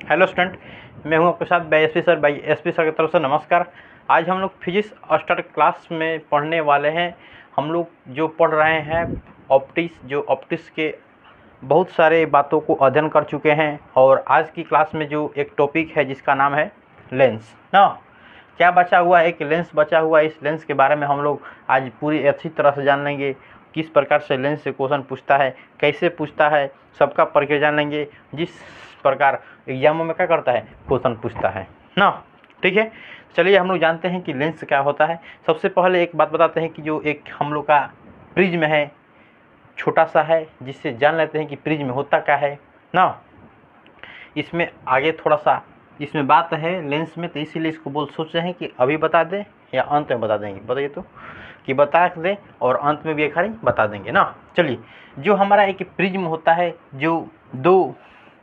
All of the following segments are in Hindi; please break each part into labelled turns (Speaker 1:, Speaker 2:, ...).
Speaker 1: हेलो स्टूडेंट, मैं हूं आपके साथ by SP sir. By SP sir की तरफ से नमस्कार। आज हम लोग फिजिक्स स्टार्ट क्लास में पढ़ने वाले हैं। हम लोग जो पढ़ रहे हैं ऑप्टिक्स के बहुत सारे बातों को अध्ययन कर चुके हैं और आज की क्लास में जो एक टॉपिक है जिसका नाम है लेंस ना। क्या बचा हुआ है? एक लेंस बचा हुआ है। इस लेंस के बारे में हम लोग आज पूरी अच्छी तरह से जान लेंगे। किस प्रकार से लेंस से क्वेश्चन पूछता है, कैसे पूछता है, सबका प्रक्रिया जान लेंगे। जिस प्रकार एग्जामों में क्या करता है, क्वेश्चन पूछता है ना। ठीक है, चलिए हम लोग जानते हैं कि लेंस क्या होता है। सबसे पहले एक बात बताते हैं कि जो एक हम लोग का प्रिज्म है, छोटा सा है, जिससे जान लेते हैं कि प्रिज्म होता क्या है ना। इसमें आगे थोड़ा सा इसमें बात है लेंस में, तो इसीलिए इसको सोच रहे हैं कि अभी बता दें या अंत में बता देंगे। बताइए तो कि बता दें और अंत में भी एक बारी बता देंगे ना। चलिए, जो हमारा एक प्रिज्म होता है, जो दो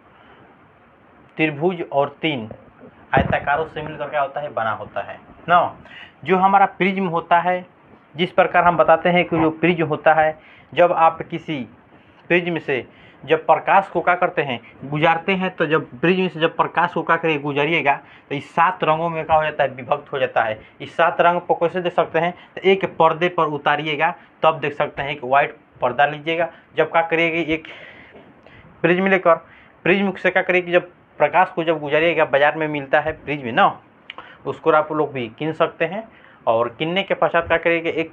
Speaker 1: त्रिभुज और तीन आयताकारों से मिलकर क्या होता है, बना होता है ना। जो हमारा प्रिज्म होता है, जिस प्रकार हम बताते हैं कि जो प्रिज्म होता है, जब आप किसी प्रिज्म से जब प्रकाश को क्या करते हैं, गुजारते हैं, तो जब प्रिज्म से जब प्रकाश को क्या करिए, गुजारिएगा, तो इस 7 रंगों में क्या हो जाता है, विभक्त हो जाता है। इस 7 रंग को कैसे देख सकते हैं, तो एक पर्दे पर उतारिएगा तब देख सकते हैं। एक वाइट पर्दा लीजिएगा, जब क्या करिएगा, एक प्रिज्म लेकर प्रिज्म से क्या करिए कि जब प्रकाश को जब गुजारिएगा, बाजार में मिलता है प्रिज्म ना, उसको आप लोग भी किन सकते हैं। और किनने के पश्चात क्या करिएगा, एक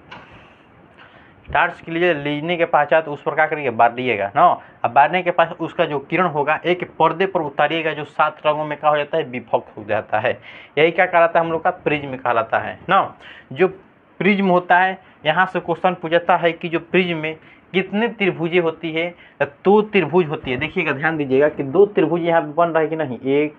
Speaker 1: टार्च के लिए लीजने के पश्चात उस पर क्या करिएगा, बांधिएगा ना। अब बांधने के पास उसका जो किरण होगा एक पर्दे पर उतारिएगा, जो 7 रंगों में क्या हो जाता है, विभक्त हो जाता है। यही क्या कहलाता है, हम लोग का प्रिज्म कहलाता है ना। जो प्रिज्म होता है, यहाँ से क्वेश्चन पूछता है कि जो प्रिज्म में कितने त्रिभुजें होती है, 2 त्रिभुज होती है। देखिएगा, ध्यान दीजिएगा कि 2 त्रिभुज यहाँ पे बन रहा है कि नहीं। एक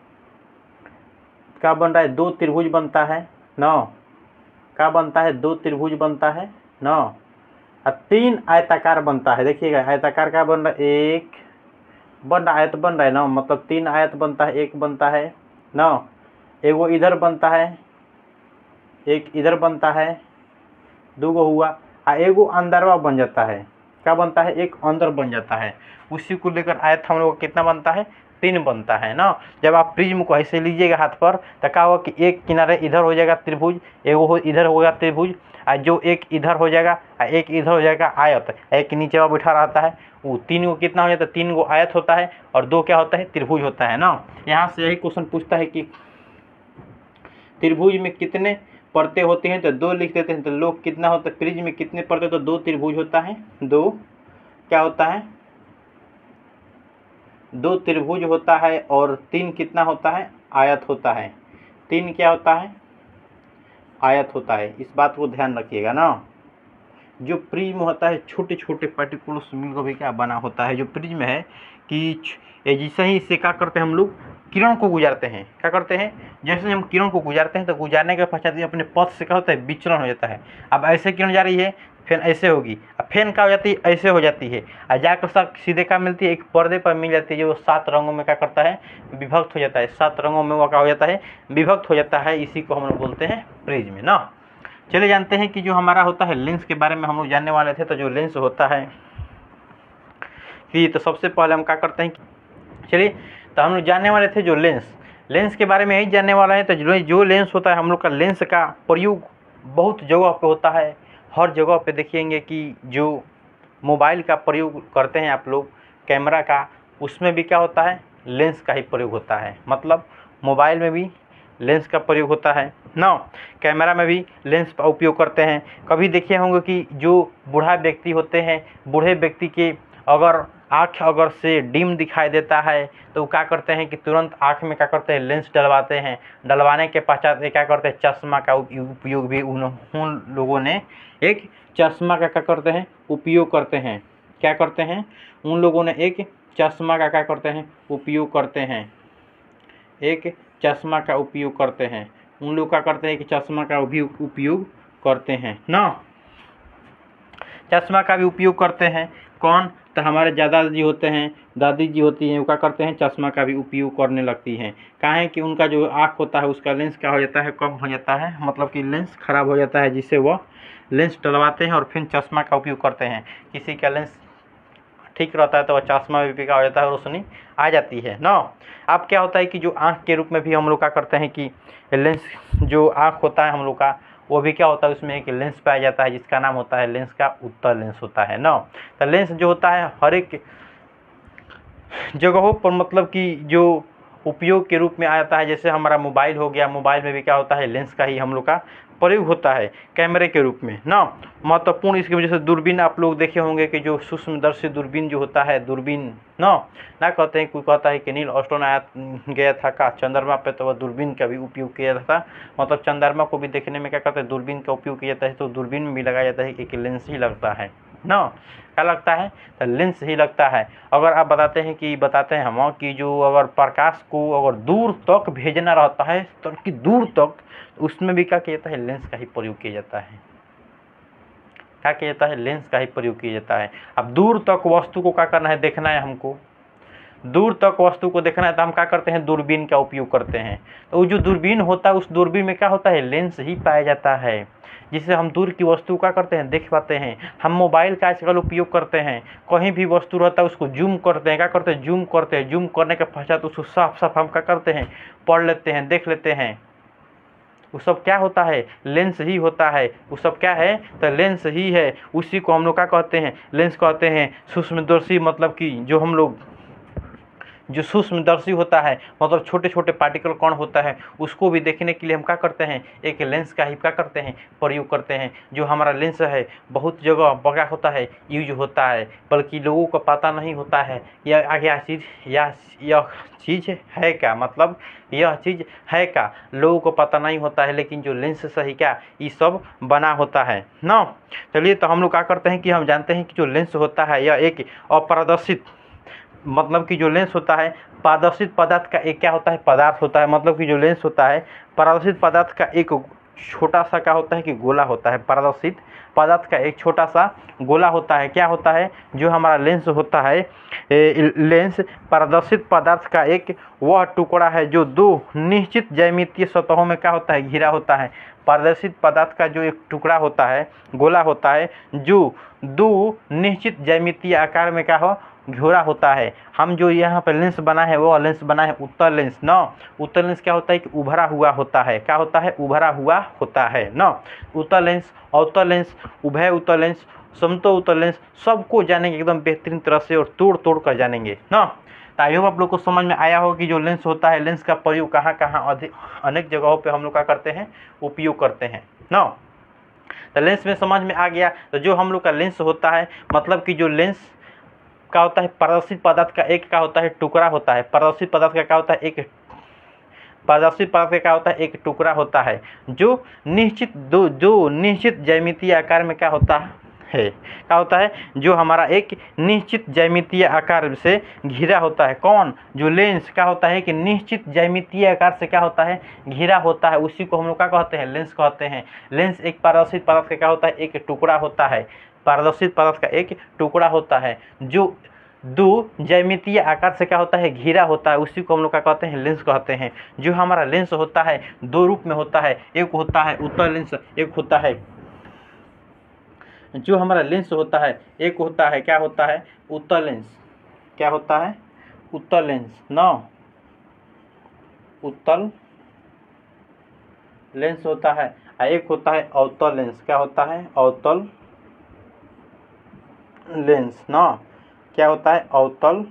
Speaker 1: क्या बन रहा है, 2 त्रिभुज बनता है ना। क्या बनता है, 2 त्रिभुज बनता है ना। और 3 आयताकार बनता है। देखिएगा, आयताकार क्या बन रहा है, एक बन रहा, आयत बन रहा है ना, मतलब 3 आयत बनता है। एक बनता है ना, एक वो इधर बनता है, एक इधर बनता है, 2 गो हुआ। एगो अंदरवा बन जाता है। क्या बनता है, एक अंदर बन जाता है। उसी को लेकर आयत हम लोग कितना बनता है, 3 बनता है ना। जब आप प्रिज्म को ऐसे लीजिएगा हाथ पर, तो क्या होगा कि एक किनारे इधर हो जाएगा त्रिभुज, एगो इधर होगा त्रिभुज, और जो एक इधर हो जाएगा, एक इधर हो जाएगा आयत। एक नीचे वह बैठा रहता है, वो 3 गो कितना हो जाता है, 3 गो आयत होता है और 2 क्या होता है, त्रिभुज होता है ना। यहाँ से यही क्वेश्चन पूछता है कि त्रिभुज में कितने परतें होती हैं, तो 2 लिख देते हैं। तो लोग कितना होता है, प्रिज्म में कितने परतें, तो 2 त्रिभुज होता है। 2 क्या होता है, 2 त्रिभुज होता है और 3 कितना होता है, आयत होता है। 3 क्या होता है, आयत होता है। इस बात को ध्यान रखिएगा ना। जो प्रिज्म होता है, छोटे छोटे पार्टिकुलर्स मिलकर भी क्या बना होता है। जो प्रिज्म है कि जैसे ही इससे क्या करते हैं, हम लोग किरण को गुजारते हैं। क्या करते हैं, जैसे हम किरण को गुजारते हैं, तो गुजारने के पश्चात ये अपने पथ से क्या होता है, विचलन हो जाता है। अब ऐसे किरण जा रही है, फिर ऐसे होगी, अब फिर क्या हो जाती है, ऐसे हो जाती है, और जाकर सब सीधे क्या मिलती है, एक पर्दे पर मिल जाती है, जो 7 रंगों में क्या करता है, विभक्त हो जाता है। 7 रंगों में वो क्या हो जाता है, विभक्त हो जाता है। इसी को हम लोग बोलते हैं प्रिज्म ना। चले जानते हैं कि जो हमारा होता है लेंस के बारे में हम लोग जानने वाले थे। तो जो लेंस होता है कि, तो सबसे पहले हम क्या करते हैं, चलिए, तो हम लोग जानने वाले थे जो लेंस के बारे में यही जानने वाला है। तो जो लेंस होता है, हम लोग का लेंस का प्रयोग बहुत जगह पे होता है। हर जगह पे देखेंगे कि जो मोबाइल का प्रयोग करते हैं आप लोग, कैमरा का, उसमें भी क्या होता है, लेंस का ही प्रयोग होता है। मतलब मोबाइल में भी लेंस का प्रयोग होता है ना, कैमरा में भी लेंस का उपयोग करते हैं। कभी देखे होंगे कि जो बूढ़ा व्यक्ति होते हैं, बूढ़े व्यक्ति के अगर आँख अगर से डिम दिखाई देता है, तो क्या करते हैं कि तुरंत आँख में क्या करते हैं, लेंस डलवाते हैं। डलवाने के पश्चात क्या करते हैं, चश्मा का उपयोग भी उन लोगों ने एक चश्मा का क्या करते हैं, उपयोग करते हैं। क्या करते हैं, उन लोगों ने एक चश्मा का क्या करते हैं, उपयोग करते हैं। एक चश्मा का उपयोग करते हैं। उन लोग क्या करते हैं कि चश्मा का भी उपयोग करते हैं ना। चश्मा का भी उपयोग करते हैं कौन, तो हमारे दादाजी होते हैं, दादी जी होती हैं, वो क्या करते हैं, चश्मा का भी उपयोग करने लगती हैं। काहे कि उनका जो आँख होता है, उसका लेंस क्या हो जाता है, कम हो जाता है, मतलब कि लेंस खराब हो जाता है, जिससे वह लेंस डलवाते हैं और फिर चश्मा का उपयोग करते हैं। किसी का लेंस ठीक रहता है तो वह चश्मा भी फीका हो जाता है और रोशनी आ जाती है ना। अब क्या होता है कि जो आँख के रूप में भी हम लोग क्या करते हैं कि लेंस, जो आँख होता है हम लोग का, वो भी क्या होता है उसमें एक लेंस पाया जाता है जिसका नाम होता है लेंस का उत्तल लेंस होता है ना। तो लेंस जो होता है हर एक जगहों पर मतलब कि जो उपयोग के रूप में आता है, जैसे हमारा मोबाइल हो गया, मोबाइल में भी क्या होता है लेंस का ही हम लोग का प्रयोग होता है कैमरे के रूप में ना। महत्वपूर्ण इसकी वजह से दूरबीन आप लोग देखे होंगे कि जो सूक्ष्मदर्शी दूरबीन जो होता है, दूरबीन ना कहते हैं, कोई कहता है कि नील आर्मस्ट्रांग आया गया था का चंद्रमा पे तो वह दूरबीन का भी उपयोग किया जाता था। मतलब चंद्रमा को भी देखने में क्या करते हैं दूरबीन का उपयोग किया जाता है, तो दूरबीन में भी लगाया जाता है कि लेंस ही लगता है ना। क्या लगता है तो लेंस ही लगता है। अगर आप बताते हैं हम कि जो अगर प्रकाश को अगर दूर तक भेजना रहता है तो कि दूर तक, उसमें भी क्या किया जाता है लेंस का ही प्रयोग किया जाता है। क्या किया जाता है लेंस का ही प्रयोग किया जाता है। अब दूर तक वस्तु को क्या करना है, देखना है हमको, दूर तक वस्तु को देखना है तो हम क्या करते हैं दूरबीन का उपयोग करते हैं। तो वो जो दूरबीन होता है उस दूरबीन में क्या होता है लेंस ही पाया जाता है, जिससे हम दूर की वस्तु क्या करते हैं देख पाते हैं। हम मोबाइल का आजकल उपयोग करते हैं, कहीं भी वस्तु रहता है उसको जूम करते हैं, क्या करते हैं जूम करते हैं, जूम करने के पश्चात उसको साफ साफ हम क्या करते हैं पढ़ लेते हैं, देख लेते हैं। वो सब क्या होता है लेंस ही होता है। वो सब क्या है तो लेंस ही है। उसी को हम लोग क्या कहते हैं लेंस कहते हैं। सूक्ष्मदर्शी मतलब कि जो हम लोग जो सूक्ष्मदर्शी होता है मतलब छोटे छोटे पार्टिकल कण होता है, उसको भी देखने के लिए हम क्या करते हैं एक लेंस का ही क्या करते हैं प्रयोग करते हैं। जो हमारा लेंस है बहुत जगह बड़ा होता है यूज होता है, बल्कि लोगों को पता नहीं होता है यह चीज़ है क्या, मतलब यह चीज़ है क्या, लोगों को पता नहीं होता है। लेकिन जो लेंस से ही क्या ये सब बना होता है ना। चलिए तो हम लोग क्या करते हैं कि हम जानते हैं कि जो लेंस होता है यह एक अपारदर्शित, मतलब कि जो लेंस होता है पारदर्शित पदार्थ का एक क्या होता है पदार्थ होता है। मतलब कि जो लेंस होता है पारदर्शित पदार्थ का एक छोटा सा क्या होता है कि गोला होता है। पारदर्शित पदार्थ का एक छोटा सा गोला होता है। क्या होता है जो हमारा लेंस होता है, लेंस पारदर्शित पदार्थ का एक वह टुकड़ा है जो दो निश्चित ज्यामितीय सतहों में क्या होता है घिरा होता है। पारदर्शित पदार्थ का जो एक टुकड़ा होता है गोला होता है जो दो निश्चित ज्यामितीय आकार में क्या हो घेरा होता है। हम जो यहाँ पर लेंस बना है वो लेंस बना है उत्तल लेंस ना। उत्तल लेंस क्या होता है कि उभरा हुआ होता है। क्या होता है उभरा हुआ होता है ना। उत्तल लेंस, अवतल लेंस, उभय उत्तल लेंस, समतल उत्तल लेंस सबको जानेंगे एकदम बेहतरीन तरह से और तोड़ तोड़ कर जानेंगे ना। तो आई होप आप लोग को समझ में आया हो कि जो लेंस होता है लेंस का प्रयोग कहाँ कहाँ अधिक अनेक जगहों पर हम लोग क्या करते हैं उपयोग करते हैं ना। तो लेंस में समझ में आ गया। तो जो हम लोग का लेंस होता है मतलब कि जो लेंस क्या होता है पारदर्शित पदार्थ का एक क्या होता है टुकड़ा होता है। पारदर्शित पदार्थ का क्या होता है एक पारदर्शित पदार्थ का क्या होता है एक टुकड़ा होता है जो निश्चित ज्यामितीय आकार में क्या होता है। क्या होता है जो हमारा एक निश्चित ज्यामितीय आकार से घिरा होता है। कौन जो लेंस क्या होता है कि निश्चित ज्यामितीय आकार से क्या होता है घिरा होता है। उसी को हम लोग क्या कहते हैं लेंस कहते हैं। लेंस एक पारदर्शित पदार्थ का क्या होता है एक टुकड़ा होता है। पारदर्शित पदार्थ का एक टुकड़ा होता है जो दो ज्यामितीय आकार से क्या होता है घिरा होता है। उसी को हम लोग क्या कहते हैं लेंस कहते हैं। जो हमारा लेंस होता है दो रूप में होता है, एक होता है उत्तल लेंस, एक होता है जो हमारा लेंस होता है एक होता है क्या होता है उत्तल लेंस। क्या होता है उत्तल लेंस ना, उत्तल लेंस होता है। एक होता है अवतल लेंस। क्या होता है अवतल लेंस ना। क्या होता है अवतल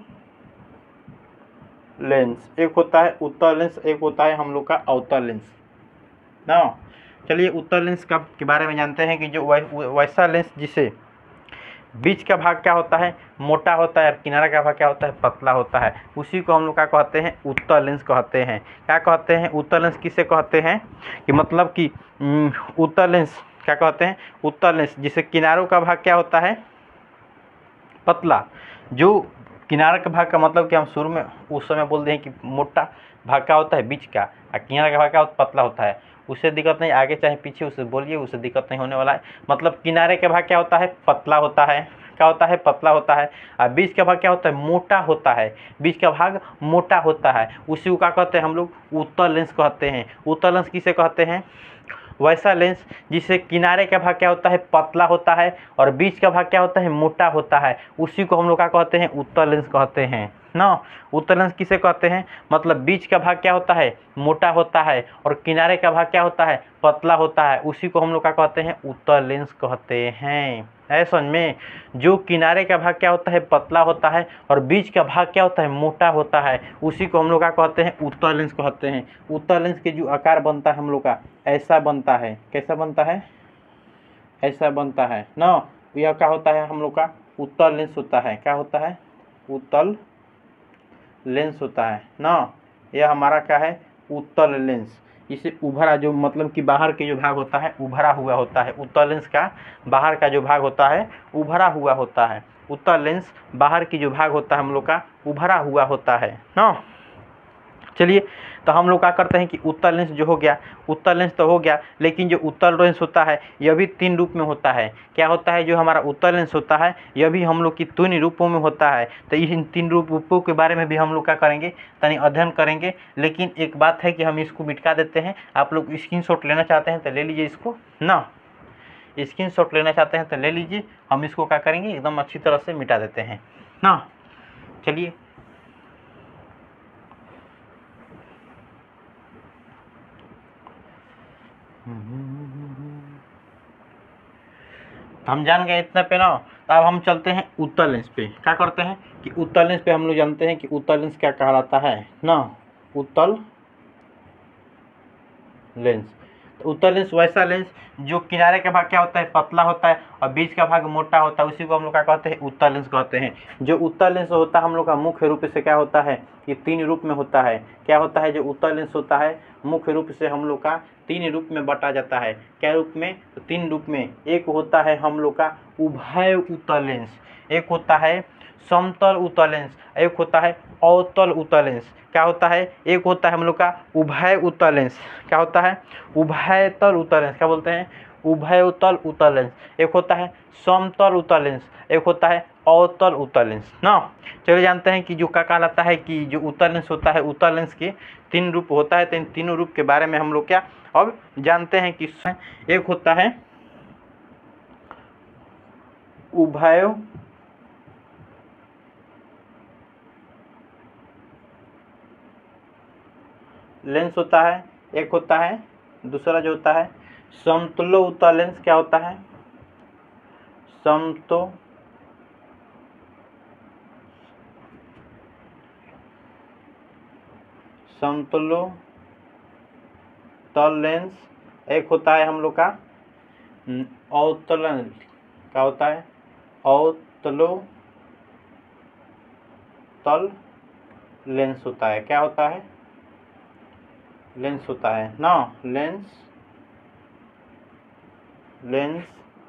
Speaker 1: लेंस। एक होता है उत्तल लेंस, एक होता है हम लोग का अवतल लेंस ना। चलिए उत्तल लेंस का के बारे में जानते हैं कि जो वैसा लेंस जिसे बीच का भाग क्या होता है मोटा होता है और किनारा का भाग क्या होता है पतला होता है, उसी को हम लोग क्या कहते हैं उत्तल लेंस कहते हैं। क्या कहते हैं उत्तल लेंस किसे कहते हैं कि मतलब कि उत्तल लेंस क्या कहते हैं उत्तल लेंस जिसे किनारों का भाग क्या होता है पतला। जो किनारा का भाग का मतलब कि हम शुरू में उस समय बोलते हैं कि मोटा भाग क्या होता है बीच का और किनारा का भाग क्या होता है पतला होता है। उससे दिक्कत नहीं, आगे चाहे पीछे उसे बोलिए उससे दिक्कत नहीं होने वाला है। मतलब किनारे का भाग क्या होता है पतला होता है। क्या होता है पतला होता है। और बीच का भाग क्या होता है मोटा होता है। बीच का भाग मोटा होता है। उसी को क्या कहते हैं हम लोग उत्तल लेंस कहते हैं। उत्तल लेंस किसे कहते हैं वैसा लेंस जिससे किनारे का भाग क्या होता है, पतला होता है और बीच का भाग क्या होता है, मोटा होता है, उसी को हम लोग क्या कहते हैं, उत्तल लेंस कहते हैं ना। उत्तल लेंस किसे कहते हैं, मतलब बीच का भाग क्या होता है, मोटा होता है और किनारे का भाग क्या होता है, पतला होता है, उसी को हम लोग क्या कहते हैं, उत्तल लेंस कहते हैं। है समझ में। जो किनारे का भाग क्या होता है, पतला होता है और बीच का भाग क्या होता है, मोटा होता है, उसी को हम लोग क्या कहते हैं, उत्तल लेंस कहते हैं। उत्तल लेंस के जो आकार बनता है हम लोग का, ऐसा बनता है। कैसा बनता है, ऐसा बनता है ना। यह क्या होता है हम लोग का, उत्तल लेंस होता है। क्या होता है, उत्तल लेंस होता है ना। यह हमारा क्या है, उत्तल लेंस। इसे उभरा, जो मतलब कि बाहर के जो भाग होता है उभरा हुआ होता है। उत्तल लेंस का बाहर का जो भाग होता है उभरा हुआ होता है। उत्तल लेंस बाहर की जो भाग होता है हम लोग का उभरा हुआ होता है ना। चलिए, तो हम लोग क्या करते हैं कि उत्तल लेंस जो हो गया, उत्तल लेंस तो हो गया, लेकिन जो उत्तल लेंस होता है यह भी तीन रूप में होता है। क्या होता है, जो हमारा उत्तल लेंस होता है यह भी हम लोग की तीन रूपों में होता है। तो इन तीन रूपों के बारे में भी हम लोग क्या करेंगे, तनी अध्ययन करेंगे। लेकिन एक बात है कि हम इसको मिटा देते हैं। आप लोग स्क्रीनशॉट लेना चाहते हैं तो ले लीजिए इसको ना, स्क्रीनशॉट लेना चाहते हैं तो ले लीजिए। हम इसको क्या करेंगे, एकदम अच्छी तरह से मिटा देते हैं ना। चलिए, हम जान गए इतना पे ना। तो अब हम चलते हैं उत्तल लेंस पे। क्या करते हैं कि उत्तल लेंस पे हम लोग जानते हैं कि उत्तल लेंस क्या कहलाता है ना। उत्तल लेंस, तो उत्तल लेंस वैसा लेंस जो किनारे का भाग क्या होता है, पतला होता है और बीच का भाग मोटा होता है, उसी को हम लोग क्या कहते हैं, उत्तल लेंस कहते हैं। जो उत्तल लेंस होता है हम लोग का मुख्य रूप से क्या होता है, ये तीन रूप में होता है। क्या होता है, जो उत्तल लेंस होता है मुख्य रूप से हम लोग का तीन रूप में बांटा जाता है। क्या रूप में, तो तीन रूप में। एक होता है हम लोग का उभय उत्तल लेंस, एक होता है समतल उत्तल लेंस, एक होता है अवतल उत्तल लेंस। क्या होता है, एक होता है हम लोग का उभय उत्तल लेंस, क्या होता है, उभयतल उत्तल लेंस, क्या बोलते हैं, उभयतल उत्तल लेंस। एक होता है समतल उत्तल लेंस, एक होता है अवतल उत्तल लेंस ना। चलिए जानते हैं कि जो क्या कहलाता है कि जो उत्तल लेंस होता है, उत्तल लेंस के तीन रूप होता है। तो इन तीनों रूप के बारे में हम लोग क्या अब जानते हैं कि एक होता है उभय लेंस होता है, एक होता है दूसरा जो होता है समतुल्य उत्तल लेंस। क्या होता है, समतुल्य तल लेंस। एक होता है हम लोग का अवतल, क्या होता है, अवतलोत्तल लेंस होता है। क्या होता है, लेंस होता है ना, लेंस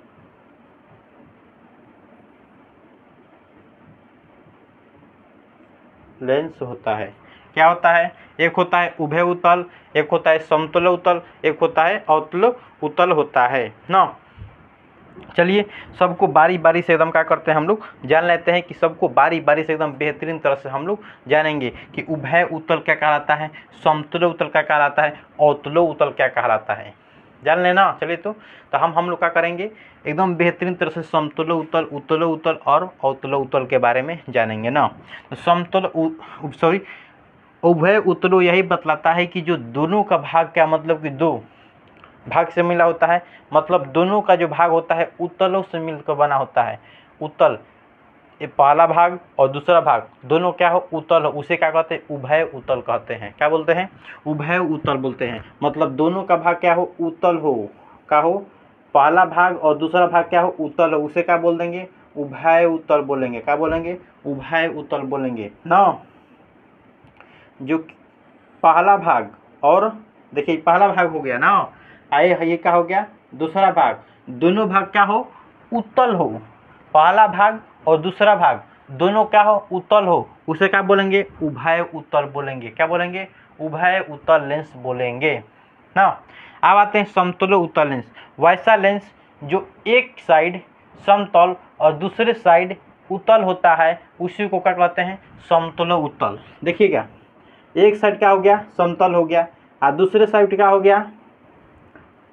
Speaker 1: होता है। क्या होता है, एक होता है उभय उत्तल, एक होता है समतुल्य उत्तल, एक होता है अवतल उत्तल होता है ना। चलिए, सबको बारी बारी से एकदम क्या करते हैं हम लोग जान लेते हैं कि सबको बारी बारी से एकदम बेहतरीन तरह से हम लोग जानेंगे कि उभय उत्तल क्या कहलाता है, समतुल्य उत्तल क्या कहलाता है, अवतल उत्तल क्या कहलाता है, जान लेना। चलिए, तो हम लोग क्या करेंगे, एकदम बेहतरीन तरह से समतुल्य उत्तल, उत्तल उत्तल और अवतल उत्तल के बारे में जानेंगे ना। तो समतुल्य उभय उत्तल यही बतलाता है कि जो दोनों का भाग क्या, मतलब कि दो भाग से मिला होता है, मतलब दोनों का जो भाग होता है उत्तलों से मिलकर बना होता है। उत्तल, ये पहला भाग और दूसरा भाग दोनों क्या हो, उत्तल हो, उसे क्या कहते हैं, उभय उत्तल कहते हैं। क्या बोलते हैं, उभय उत्तल बोलते हैं। मतलब दोनों का भाग क्या हो, उत्तल हो, क्या हो, पहला भाग और दूसरा भाग क्या हो, उत्तल हो, उसे क्या बोल देंगे, उभय उत्तल बोलेंगे। क्या बोलेंगे, उभय उत्तल बोलेंगे ना। जो पहला भाग, और देखिए पहला भाग हो गया ना, आए ये क्या हो गया, दूसरा भाग, दोनों भाग क्या हो, उत्तल हो, पहला भाग और दूसरा भाग दोनों क्या हो, उत्तल हो, उसे क्या बोलेंगे, उभय उत्तल बोलेंगे। क्या बोलेंगे, उभय उत्तल लेंस बोलेंगे ना। अब आते हैं समतुल्य उत्तल लेंस। वैसा लेंस जो एक साइड समतल और दूसरे साइड उत्तल होता है, उसी को क्या कहते हैं, समतुल्य उत्तल। देखिएगा, एक साइड क्या हो गया, समतल हो गया और दूसरे साइड क्या हो गया,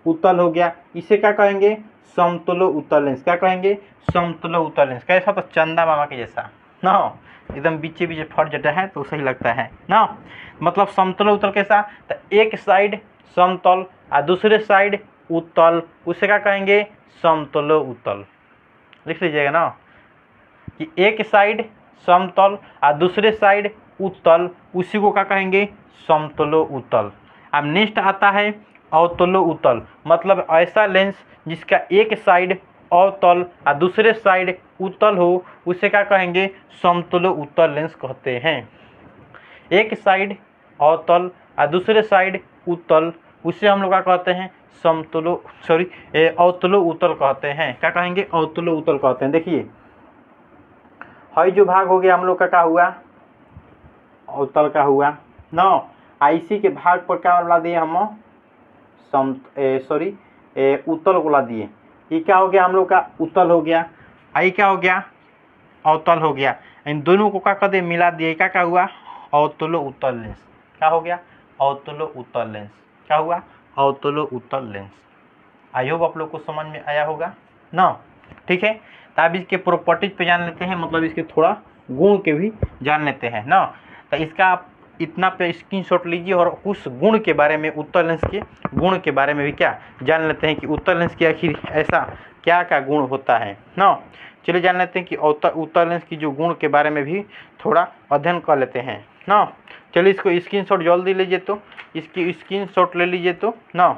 Speaker 1: उत्तल हो गया, इसे क्या कहेंगे? समतुल्य उत्तल लेंस। क्या कहेंगे? समतुल्य उत्तल लेंस। कैसा? तो चंदा मामा के जैसा ना, एकदम बीचे बीचे फट जटा है तो सही लगता है ना। मतलब समतुल्य उत्तल कैसा? तो एक साइड समतल और दूसरे साइड उत्तल, उसे क्या कहेंगे? समतुल्य उत्तल। लिख लीजिएगा ना कि एक साइड समतल और दूसरे साइड उत्तल, उसी को क्या कहेंगे? समतुल्य उत्तल। अब नेक्स्ट आता है अवतुल्य उत्तल, मतलब ऐसा लेंस जिसका एक साइड अवतल और दूसरे साइड उत्तल हो, उसे क्या कहेंगे? समतुल्य उत्तल लेंस कहते हैं। एक साइड अवतल और दूसरे साइड उत्तल, उसे हम लोग क्या कहते हैं? अवतुल्य उत्तल कहते हैं। क्या कहेंगे? अवतुल्य उत्तल कहते हैं। देखिए हई जो भाग हो गया हम लोग का क्या हुआ? अवतल का हुआ ना। इसी के भाग पर क्या ला दिए हम? उत्तल को ला दिए। ये क्या हो गया हम लोग का? उत्तल हो गया। आई क्या हो गया? अवतल हो गया। इन दोनों को क्या कर दिए? मिला दिए। क्या हुआ? अवतुल्य उत्तल लेंस। क्या हो गया? अवतुल्य उत्तल लेंस। क्या हुआ? अवतुल्य उत्तल लेंस। आई होप आप लोग को समझ में आया होगा ना। ठीक है, तो अब इसके प्रॉपर्टीज पे जान लेते हैं, मतलब इसके थोड़ा गुण के भी जान लेते हैं ना। तो इसका आप इतना पे स्क्रीनशॉट लीजिए और कुछ गुण के बारे में, उत्तल लेंस के गुण के बारे में भी क्या जान लेते हैं कि उत्तल लेंस की आखिर ऐसा क्या क्या गुण होता है ना। चलिए जान लेते हैं कि उत्तल लेंस की जो गुण के बारे में भी थोड़ा अध्ययन कर लेते हैं ना। चलिए इसको स्क्रीनशॉट जल्दी लीजिए, तो इसकी स्क्रीनशॉट ले लीजिए तो ना,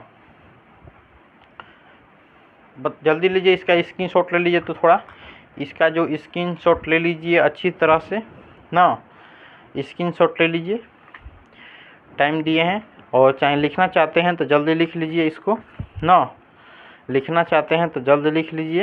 Speaker 1: जल्दी लीजिए, इसका स्क्रीनशॉट ले लीजिए। तो थोड़ा इसका जो स्क्रीनशॉट ले लीजिए अच्छी तरह से ना, स्क्रीनशॉट ले लीजिए। टाइम दिए हैं, और चाहे लिखना चाहते हैं तो जल्दी लिख लीजिए इसको ना, लिखना चाहते हैं तो जल्दी लिख लीजिए।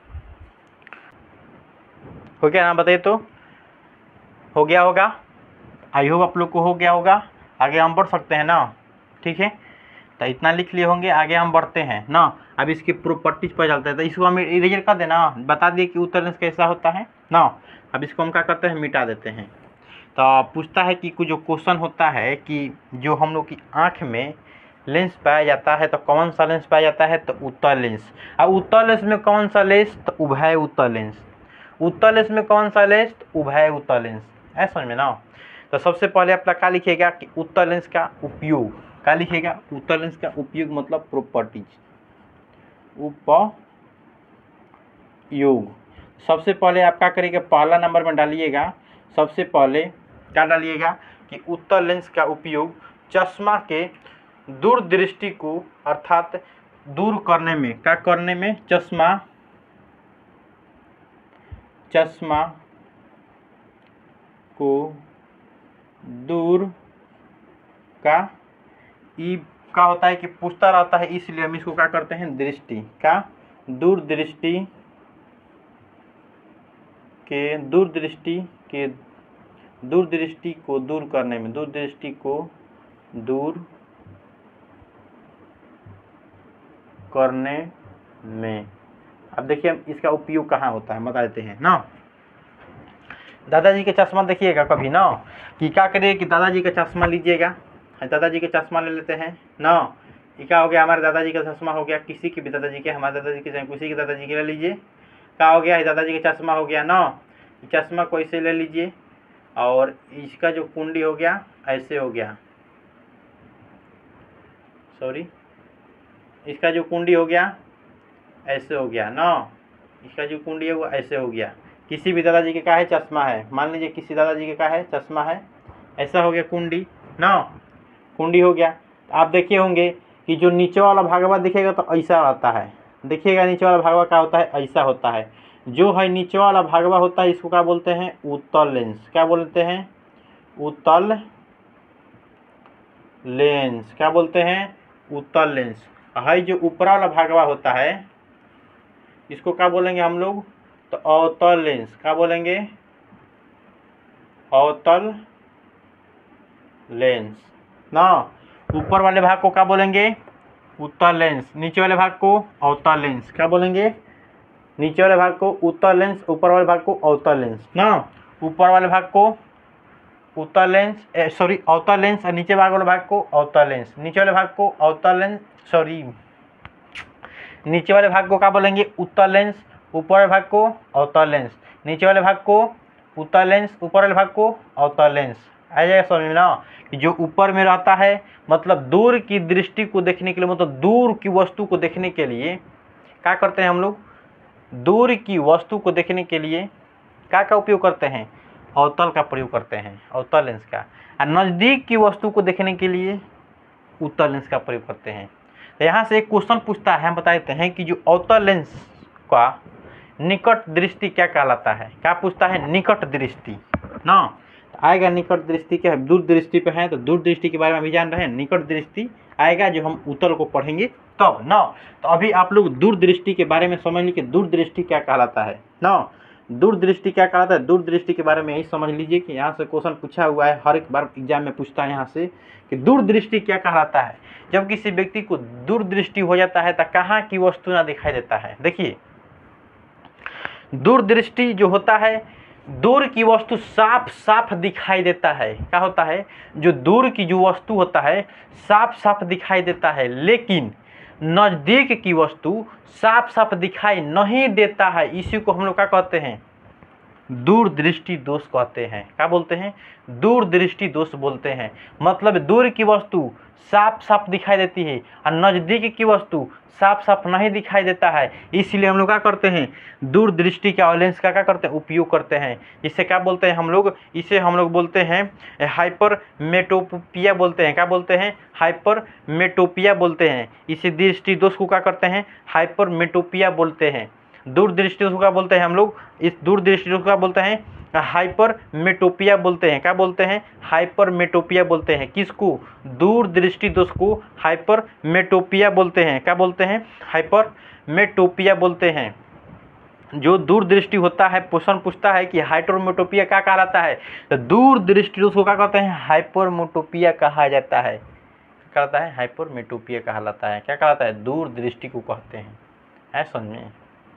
Speaker 1: हो गया ना? बताइए तो हो गया होगा। आई होप आप लोग को हो गया होगा। आगे हम बढ़ सकते हैं ना। ठीक है, तो इतना लिख लिए होंगे, आगे हम बढ़ते हैं ना। अब इसकी प्रॉपर्टीज पर चलते हैं, तो इसको हम इरेजर कर देना, बता दिए कि उत्तल लेंस कैसा होता है ना। अब इसको हम क्या करते हैं? मिटा देते हैं। तो पूछता है कि कुछ जो क्वेश्चन होता है कि जो हम लोग की आँख में लेंस पाया जाता है, तो कौन सा लेंस पाया जाता है? तो उत्तल लेंस। अब उत्तल लेंस में कौन सा लेंस? तो उभय उत्तल लेंस। उत्तल लेंस में कौन सा लेंस? तो उभय उत्तल लेंस। ऐसा समझ में ना। तो सबसे पहले अपना क्या लिखिएगा कि उत्तल लेंस का उपयोग। क्या लिखिएगा? उत्तल लेंस का उपयोग मतलब प्रॉपर्टीज, उपयोग। सबसे पहले आप क्या करिएगा? पहला नंबर में डालिएगा, सबसे पहले क्या डालिएगा कि उत्तल लेंस का उपयोग चश्मा के दूरदृष्टि को अर्थात दूर करने में, क्या करने में? चश्मा को दूर का ई क्या होता है कि पूछता रहता है, इसलिए हम इसको क्या करते हैं? दृष्टि का दूरदृष्टि को दूर करने में, दूरदृष्टि को दूर करने में। अब देखिए इसका उपयोग कहाँ होता है, बता देते हैं ना। दादाजी के चश्मा देखिएगा कभी ना, कि क्या करिए कि दादाजी का चश्मा लीजिएगा, दादाजी के चश्मा ले लेते हैं ना। ये क्या हो गया? हमारे दादाजी का चश्मा हो गया, किसी के भी दादाजी के, हमारे दादाजी के चाहे किसी के दादाजी के ले लीजिए। क्या हो गया? दादाजी का चश्मा हो गया ना। चश्मा को ऐसे ले लीजिए, और इसका जो कुंडी हो गया ऐसे हो गया, सॉरी, इसका जो कुंडी हो गया ऐसे हो गया ना, इसका जो कुंडी है वो ऐसे हो गया। किसी भी दादाजी के क्या है? चश्मा है। मान लीजिए किसी दादाजी के क्या है? चश्मा है। ऐसा हो गया कुंडी ना, कुंडी हो गया। आप देखे होंगे कि जो नीचे वाला भागवा दिखेगा तो ऐसा रहता है, देखिएगा नीचे वाला भागवा क्या होता है? ऐसा होता है। जो है नीचे वाला भागवा होता है, इसको क्या बोलते हैं? उत्तल लेंस। क्या बोलते हैं? उत्तल लेंस। क्या बोलते हैं? उत्तल लेंस। है जो ऊपर वाला भागवा होता है, इसको क्या बोलेंगे हम लोग? तो अवतल लेंस। क्या बोलेंगे? अवतल लेंस ना। ऊपर वाले भाग को क्या बोलेंगे? उत्तल लेंस। नीचे वाले भाग को अवतल लेंस। क्या बोलेंगे? नीचे वाले भाग को उत्तल लेंस, ऊपर वाले भाग को अवतल लेंस ना। ऊपर वाले भाग को उत्तल लेंस, सॉरी अवतल लेंस, और नीचे भाग वाले भाग को अवतल लेंस। नीचे वाले भाग को अवतल लेंस, सॉरी नीचे वाले भाग को क्या बोलेंगे, उत्तल लेंस, ऊपर वाले भाग को अवतल लेंस, नीचे वाले भाग को उत्तल लेंस, ऊपर वाले भाग को अवतल लेंस। आ जाएगा समझ में ना, कि जो ऊपर में रहता है मतलब दूर की दृष्टि को देखने के लिए, मतलब दूर की वस्तु को देखने के लिए क्या करते हैं हम लोग, दूर की वस्तु को देखने के लिए क्या उपयोग करते हैं, अवतल का प्रयोग करते हैं, अवतल लेंस का। और नज़दीक की वस्तु को देखने के लिए उत्तल लेंस का प्रयोग करते हैं। तो यहाँ से एक क्वेश्चन पूछता है, हम बता देते हैं कि जो अवतल लेंस का निकट दृष्टि क्या कहलाता है। क्या पूछता है, निकट दृष्टि ना, तो आएगा निकट दृष्टि क्या है, दूर दृष्टि पे है तो दूर दृष्टि के बारे में भी जान रहे हैं, निकट दृष्टि आएगा जो हम उत्तल को पढ़ेंगे तब ना। तो अभी आप लोग दूर दृष्टि के बारे में समझ लीजिए, दूर दृष्टि क्या कहलाता है ना, दूर दृष्टि क्या कहलाता है। दूर दृष्टि के बारे में यही समझ लीजिए कि यहाँ से क्वेश्चन पूछा हुआ है, हर एक बार एग्जाम में पूछता है यहाँ से कि दूर दृष्टि क्या कहलाता है। जब किसी व्यक्ति को दूर दृष्टि हो जाता है तो कहाँ की वस्तु ना दिखाई देता है। देखिए दूर दृष्टि जो होता है, दूर की वस्तु साफ साफ दिखाई देता है। क्या होता है, जो दूर की जो वस्तु होता है साफ साफ दिखाई देता है, लेकिन नज़दीक की वस्तु साफ साफ दिखाई नहीं देता है। इसी को हम लोग क्या कहते हैं, दूर दृष्टि दोष कहते हैं। क्या बोलते हैं, दूर दृष्टि दोष बोलते हैं। मतलब दूर की वस्तु साफ साफ दिखाई देती है और नज़दीक की वस्तु साफ साफ नहीं दिखाई देता है, इसलिए हम लोग क्या करते हैं, दूर दृष्टि का लेंस का क्या करते हैं, उपयोग करते हैं। इसे क्या बोलते हैं हम लोग, इसे हम लोग बोलते हैं हाइपर मेट्रोपिया बोलते हैं। क्या बोलते हैं, हाइपर मेट्रोपिया बोलते हैं। इसी दृष्टि दोष को क्या करते हैं, हाइपर मेट्रोपिया बोलते हैं। दूर दृष्टि दोष को क्या बोलते हैं हम लोग, इस दूर दृष्टि दोष को क्या बोलते हैं, हाइपर मेट्रोपिया बोलते हैं। क्या बोलते हैं, हाइपर मेट्रोपिया बोलते हैं। किसको, दूर दृष्टि दोष को हाइपर मेट्रोपिया बोलते हैं। क्या बोलते हैं, हाइपर मेट्रोपिया बोलते हैं। जो दूर दृष्टि होता है, क्वेश्चन पूछता है कि हाइपरमेट्रोपिया क्या कहलाता है, तो दूर दृष्टि दोष को क्या कहते हैं, हाइपरमेट्रोपिया कहा जाता है। क्या कहता है, हाइपरमेट्रोपिया कहलाता है। क्या कहलाता है, दूर दृष्टि को कहते हैं। है समझ में,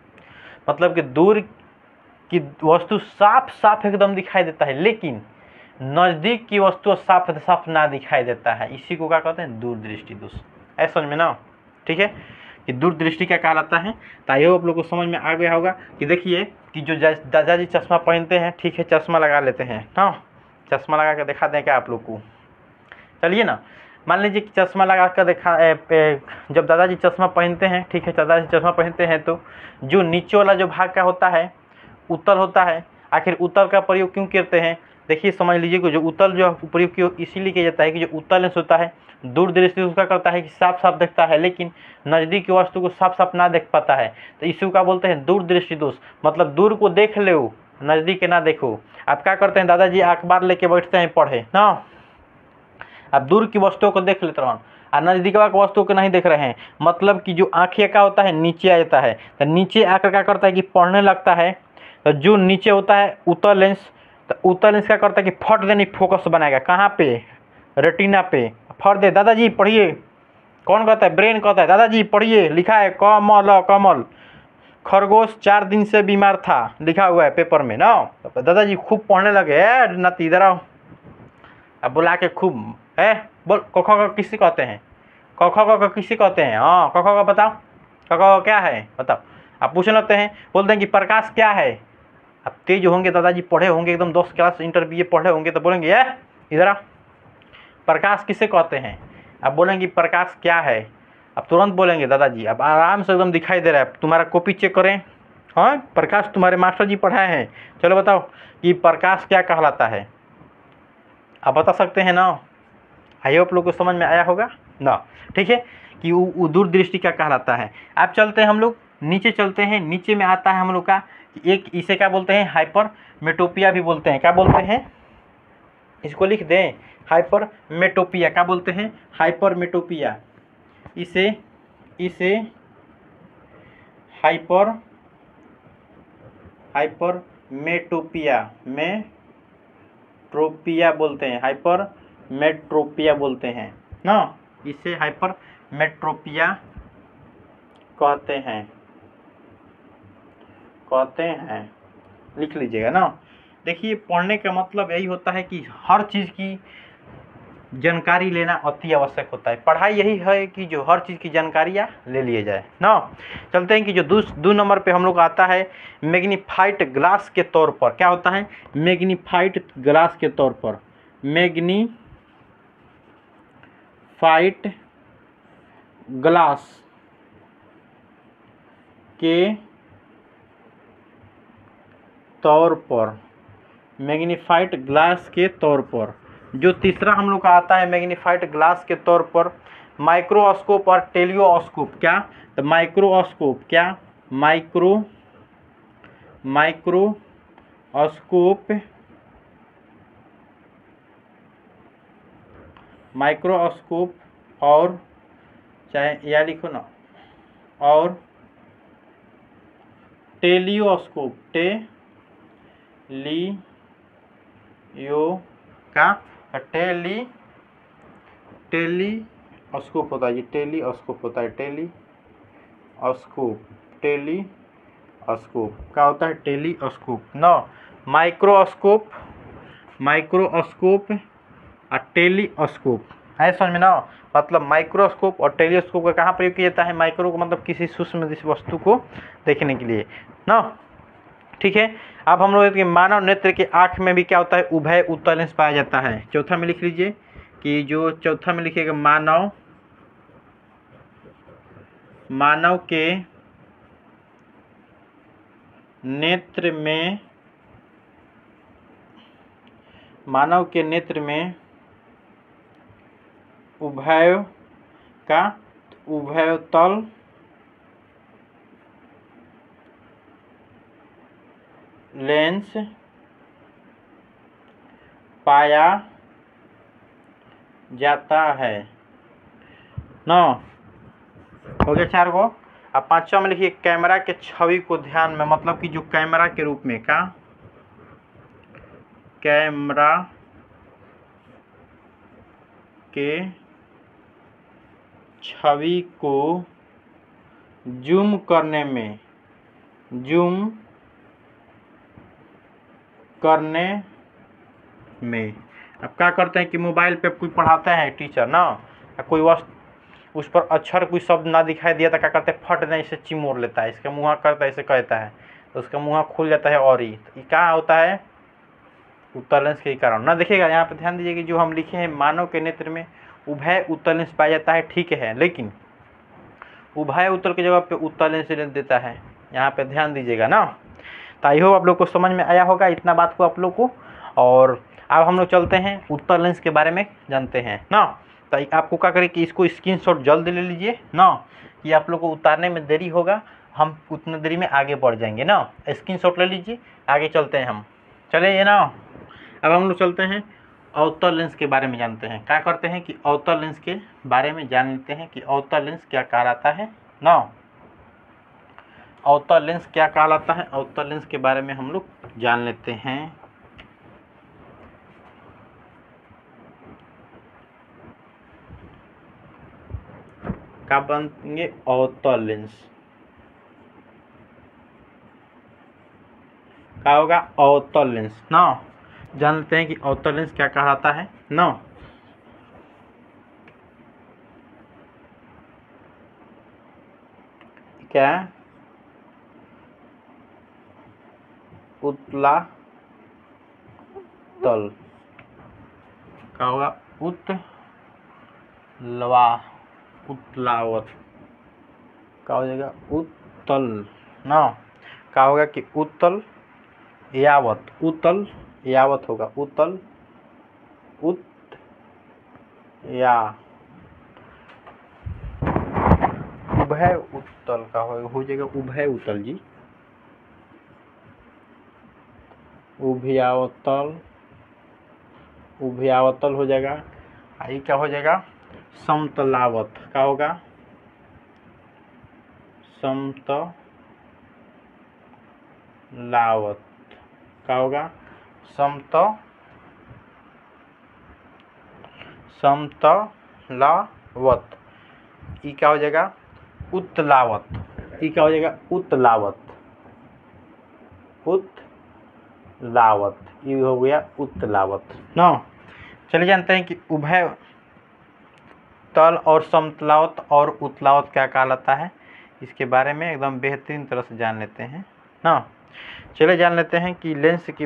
Speaker 1: मतलब कि दूर की वस्तु साफ साफ एकदम दिखाई देता है, लेकिन नज़दीक की वस्तु साफ साफ ना दिखाई देता है, इसी को क्या कहते हैं, दूर दृष्टि दोष। ऐसा समझ में ना, ठीक है, कि दूर दृष्टि क्या कहलाता है। तो ये आप लोग को समझ में आ गया होगा कि देखिए कि जो दादाजी चश्मा पहनते हैं, ठीक है, चश्मा लगा लेते हैं, हाँ चश्मा लगा कर दिखा दें क्या आप लोग को, चलिए ना। मान लीजिए कि चश्मा लगा कर देखा, जब दादाजी चश्मा पहनते हैं, ठीक है, दादाजी चश्मा पहनते हैं तो जो नीचे वाला जो भाग का होता है उत्तल होता है। आखिर उत्तल का प्रयोग क्यों करते हैं, देखिए समझ लीजिए कि जो उत्तल जो प्रयोग क्यों इसीलिए किया जाता है कि जो उत्तल लेंस होता है दूर दृष्टि उसका करता है कि साफ साफ देखता है, लेकिन नज़दीक की वस्तु को साफ साफ ना देख पाता है, तो इसी का बोलते हैं दूर दृष्टि दोष। मतलब दूर को देख लो, नज़दीक ना देखो। आप क्या करते हैं, दादाजी अखबार लेके बैठते हैं पढ़े ना, आप दूर की वस्तुओं को देख लेते रहो और नज़दीक की वस्तुओं को नहीं देख रहे हैं। मतलब कि जो आँखें का होता है नीचे आ जाता है, तो नीचे आकर क्या करता है कि पढ़ने लगता है। तो जो नीचे होता है उत्तल लेंस, तो उत्तल लेंस क्या करता है कि फट देने फोकस बनाएगा, कहाँ पे, रेटिना पे फट दे, दादाजी पढ़िए। कौन कहता है, ब्रेन कहता है दादाजी पढ़िए, लिखा है कमल कमल, खरगोश 4 दिन से बीमार था, लिखा हुआ है पेपर में ना। तो दादाजी खूब पढ़ने लगे, नाती इधर आओ, अब बुला के खूब बोल क ख किसे कहते हैं, क ख किसे कहते हैं, हाँ क ख बताओ, क ख क्या है बताओ। आप पूछने लगते हैं, बोलते हैं कि प्रकाश क्या है। अब तेज होंगे दादाजी, पढ़े होंगे एकदम 10 क्लास इंटरव्यू पढ़े होंगे, तो बोलेंगे इधर आ, प्रकाश किसे कहते हैं। अब बोलेंगे प्रकाश क्या है, अब तुरंत बोलेंगे दादाजी, अब आराम से एकदम दिखाई दे रहा है, तुम्हारा कॉपी चेक करें, हाँ प्रकाश तुम्हारे मास्टर जी पढ़ाए हैं, चलो बताओ कि प्रकाश क्या कहलाता है। आप बता सकते हैं ना, आई होप लोग को समझ में आया होगा ना, ठीक है, कि वो दूर दृष्टि क्या कहलाता है। आप चलते हैं हम लोग नीचे, चलते हैं नीचे में आता है हम लोग का एक, इसे क्या बोलते हैं, हाइपर मेट्रोपिया भी बोलते हैं। क्या बोलते हैं, इसको लिख दें, हाइपर मेट्रोपिया। क्या बोलते हैं, हाइपर मेट्रोपिया। इसे हाइपर मेट्रोपिया बोलते हैं, हाइपर मेट्रोपिया बोलते हैं ना, इसे हाइपर मेट्रोपिया कहते हैं, लिख लीजिएगा ना। देखिए पढ़ने का मतलब यही होता है कि हर चीज़ की जानकारी लेना अति आवश्यक होता है। पढ़ाई यही है कि जो हर चीज़ की जानकारियाँ ले लिए जाए ना। चलते हैं कि जो दो नंबर पे हम लोग आता है मैग्नीफाइड ग्लास के तौर पर। क्या होता है? मैग्नीफाइड ग्लास के तौर पर, मैग्नीफाइड ग्लास के तौर पर, मैग्नीफाइड ग्लास के तौर पर। जो तीसरा हम लोग का आता है मैग्नीफाइड ग्लास के तौर पर, माइक्रोस्कोप और टेलीस्कोप। क्या? तो माइक्रोस्कोप, क्या? माइक्रोस्कोप और चाहे या लिखो ना, और टेलीस्कोप, टेलीस्कोप होता है जी, टेलीस्कोप होता है, टेलीस्कोप क्या होता है? टेलीस्कोप ना। माइक्रोस्कोप और टेलीस्कोप है, समझ में ना। मतलब माइक्रोस्कोप और टेलीस्कोप का कहाँ प्रयोग किया जाता है? माइक्रो का मतलब किसी सूक्ष्म वस्तु को देखने के लिए ना। ठीक है। अब हम लोग मानव नेत्र के आँख में भी क्या होता है? उभय उत्तल लेंस पाया जाता है। चौथा में लिख लीजिए कि जो चौथा में लिखिएगा मानव के नेत्र में उभयतल लेंस पाया जाता है ना। हो गया 4 गो। अब 5वां में लिखिए कैमरा के छवि को ध्यान में, मतलब कि जो कैमरा के रूप में, का कैमरा के छवि को जूम करने में अब क्या करते हैं कि मोबाइल पे कोई पढ़ाते हैं टीचर ना, कोई वस्तु उस पर अक्षर कोई शब्द ना दिखाई दिया तो क्या करते हैं? फट नहीं, इसे चिमोड़ लेता है, इसका मुँह करता है, इसे कहता है, तो उसका मुँह खुल जाता है। और ये क्या होता है? उत्तल लेंस के कारण ना। देखिएगा यहाँ पे ध्यान दीजिए कि जो हम लिखे हैं मानव के नेत्र में उभय उत्तल लेंस पाया जाता है, ठीक है, लेकिन उभय उत्तल की जगह पे उत्तल लेंस देता है। यहाँ पे ध्यान दीजिएगा ना। तो आई होप आप लोग को समझ में आया होगा इतना बात को आप लोग को। और अब हम लोग चलते हैं उत्तल लेंस के बारे में जानते हैं ना। तो आपको क्या करें कि इसको स्क्रीनशॉट जल्द ले लीजिए ना, कि आप लोग को उतारने में देरी होगा, हम उतनी देरी में आगे बढ़ जाएंगे ना। स्क्रीनशॉट ले लीजिए, आगे चलते हैं हम। चले ये ना। अब हम लोग चलते हैं अवतल लेंस के बारे में जानते हैं। क्या करते हैं कि अवतल लेंस के बारे में जान लेते हैं कि अवतल लेंस क्या कहलाता है ना। अवतल लेंस क्या कहलाता है, अवतल लेंस के बारे में हम लोग जान लेते हैं। क्या बनेंगे? अवतल लेंस क्या होगा? अवतल लेंस ना। जानते हैं कि अवतल लेंस क्या कहलाता है ना। क्या? उत्तला तल क्या होगा? उत्तलावत क्या हो जाएगा? उत्तल ना। क्या होगा कि उत्तल यावत होगा, उत्तल या उभय उत्तल का हो जाएगा, उभय उत्तल जी, उभयावतल हो जाएगा। ये क्या हो जाएगा? समतलावत क्या होगा? समतलावत क्या होगा? समतलावत। ये क्या हो जाएगा? उत्तलावत। ये क्या हो जाएगा? उत्तलावत ये हो गया उत्तलावत ना। चलिए जानते हैं कि उभय तल और समतलावत और उत्तलावत क्या कहलाता है, इसके बारे में एकदम बेहतरीन तरह से जान लेते हैं ना। चलिए जान लेते हैं कि लेंस की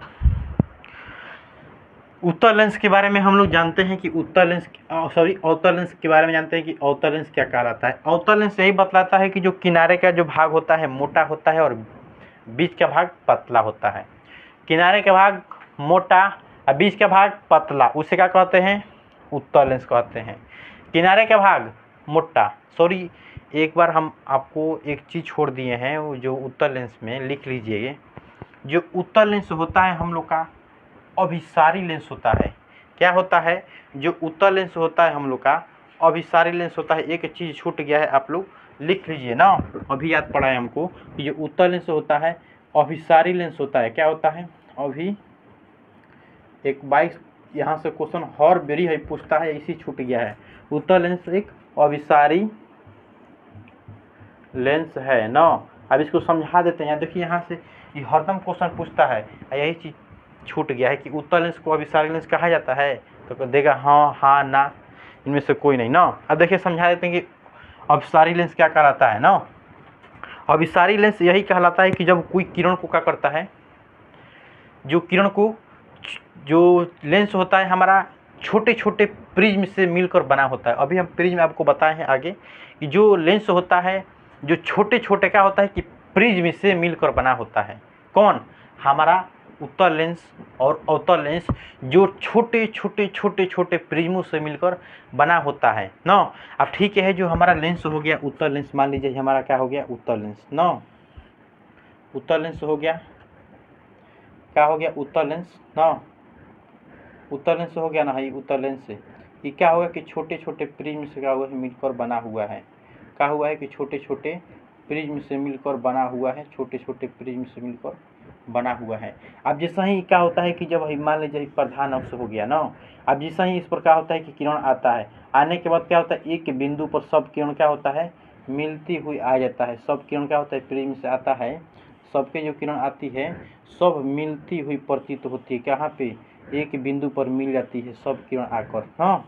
Speaker 1: उत्तल लेंस के बारे में हम लोग जानते हैं कि उत्तल लेंस अवतल लेंस के बारे में जानते हैं कि अवतल लेंस क्या कहलाता है। अवतल लेंस यही बतलाता है कि जो किनारे का जो भाग होता है मोटा होता है और बीच का भाग पतला होता है। किनारे का भाग मोटा और बीच का भाग पतला, उसे क्या कहते हैं, उत्तल लेंस कहते हैं। किनारे का भाग मोटा, एक बार हम आपको एक चीज़ छोड़ दिए हैं, वो जो उत्तल लेंस में लिख लीजिए। जो उत्तल लेंस होता है हम लोग का अभिसारी लेंस होता है। क्या होता है, जो उत्तल लेंस होता है हम लोग का अभिसारी लेंस होता है। एक चीज़ छूट गया है, आप लोग लिख लीजिए ना, अभी याद पड़ा है हमको कि जो उत्तल लेंस होता है अभिसारी लेंस होता है। क्या होता है, अभी एक 22 यहाँ से क्वेश्चन हर बेरी है पूछता है, इसी छूट गया है। उत्तल लेंस एक अभिसारी लेंस है ना। अब इसको समझा देते हैं। देखिए यहाँ से ये हरदम क्वेश्चन पूछता है, यही चीज़ छूट गया है कि उत्तल लेंस को अभिसारी लेंस कहा जाता है, तो देगा हाँ ना, इनमें से कोई नहीं ना। अब देखिए समझा देते हैं कि अभिसारी लेंस क्या कहलाता है ना। अभिसारी लेंस यही कहलाता है कि जब कोई किरण को क्या करता है, जो किरण को, जो लेंस होता है हमारा छोटे छोटे प्रिज्म से मिलकर बना होता है। अभी हम प्रिज्म आपको बताए हैं आगे कि जो लेंस होता है जो छोटे छोटे क्या होता है कि प्रिज्म से मिलकर बना होता है। कौन, हमारा उत्तल लेंस और अवतल लेंस जो छोटे छोटे छोटे छोटे प्रिज्मों से मिलकर बना होता है ना। अब ठीक है, जो हमारा लेंस हो गया उत्तल लेंस, मान लीजिए हमारा क्या हो गया उत्तल लेंस ना, उत्तल लेंस हो गया, क्या हो गया उत्तल लेंस ना, उत्तल लेंस हो गया ना। ये उत्तल लेंस से ये क्या होगा कि छोटे छोटे प्रिज्म से क्या हुआ है मिलकर बना हुआ है। क्या हुआ है कि छोटे छोटे प्रिज्म से मिलकर बना हुआ है, छोटे छोटे प्रिज्म से मिलकर बना हुआ है। अब जैसा ही क्या होता है कि जब मान लीजिए प्रधान अक्ष हो गया ना, अब जैसा ही इस पर क्या होता है कि किरण आता है, आने के बाद क्या होता है एक बिंदु पर सब किरण क्या होता है मिलती हुई आ जाता है। सब किरण क्या होता है प्रिज्म से आता है, सबके जो किरण आती है सब मिलती हुई प्रतीत होती है। कहाँ पे, एक बिंदु पर मिल जाती है सब किरण आकर। हाँ,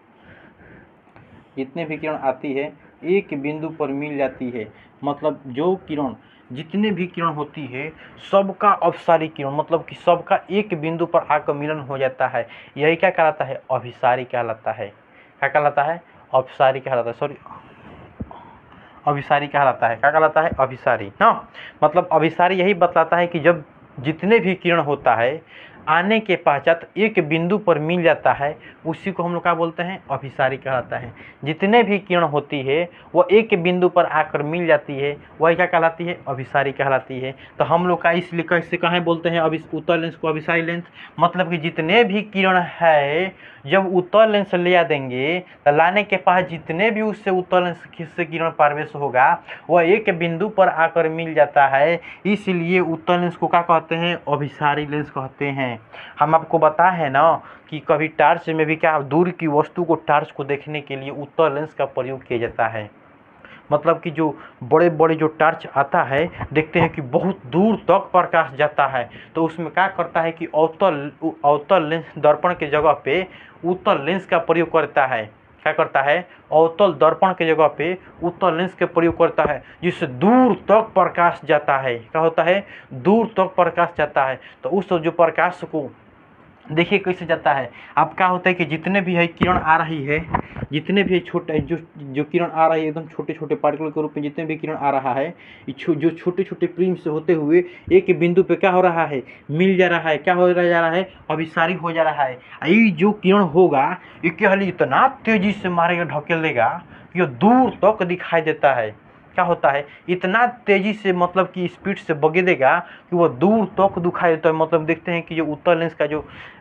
Speaker 1: जितने भी किरण आती है एक बिंदु पर मिल जाती है। मतलब जो किरण, जितने भी किरण होती है सबका अपसारी किरण, मतलब कि सबका एक बिंदु पर आकर मिलन हो जाता है। यही क्या कहलाता है, अभिसारी कहलाता है। क्या कहलाता है, अपसारी कहलाता है, अभिसारी कहलाता है। क्या कहलाता है, अभिसारी ना। मतलब अभिसारी यही बतलाता है कि जब जितने भी किरण होता है आने के पश्चात एक बिंदु पर मिल जाता है, उसी को हम लोग क्या बोलते हैं, अभिसारी कहलाता है। जितने भी किरण होती है वो एक बिंदु पर आकर मिल जाती है, वही क्या कहलाती है, अभिसारी कहलाती है। तो हम लोग का इसलिए कैसे कहाँ बोलते हैं उत्तल लेंस को अभिसारी लेंस, मतलब कि जितने भी किरण है जब उत्तल लेंस ले देंगे तो लाने के पास जितने भी उससे उत्तल लेंस से किरण प्रवेश होगा वह एक बिंदु पर आकर मिल जाता है। इसलिए उत्तल लेंस को क्या कहते हैं, अभिसारी लेंस कहते हैं। हम आपको बताए हैं ना कि कभी टार्च में भी क्या दूर की वस्तु को टार्च को देखने के लिए उत्तल लेंस का प्रयोग किया जाता है। मतलब कि जो बड़े बड़े जो टार्च आता है देखते हैं कि बहुत दूर तक प्रकाश जाता है, तो उसमें क्या करता है कि अवतल लेंस दर्पण के जगह पे उत्तल लेंस का प्रयोग करता है। क्या करता है, अवतल दर्पण के जगह पे उत्तल लेंस के प्रयोग करता है, जिससे दूर तक प्रकाश जाता है। क्या होता है, दूर तक प्रकाश जाता है। तो उस जो प्रकाश को देखिए कैसे जाता है। अब क्या होता है कि जितने भी है किरण आ रही है, जितने भी छोटे जो किरण आ रही है एकदम छोटे छोटे पार्टिकल के रूप में जितने भी किरण आ रहा है, जो छोटे छोटे प्रिज्म से होते हुए एक बिंदु पे क्या हो रहा है, मिल जा रहा है। क्या हो जा रहा है, अभिसारी हो जा रहा है। ये जो किरण होगा ये क्या इतना तेजी से मारेगा, ढकेल देगा कि ये दूर तक दिखाई देता है। क्या होता है, इतना तेजी से मतलब कि स्पीड से बगेदेगा कि वो दूर तक दिखाई देता है। मतलब देखते हैं कि जो उत्तल लेंस का जो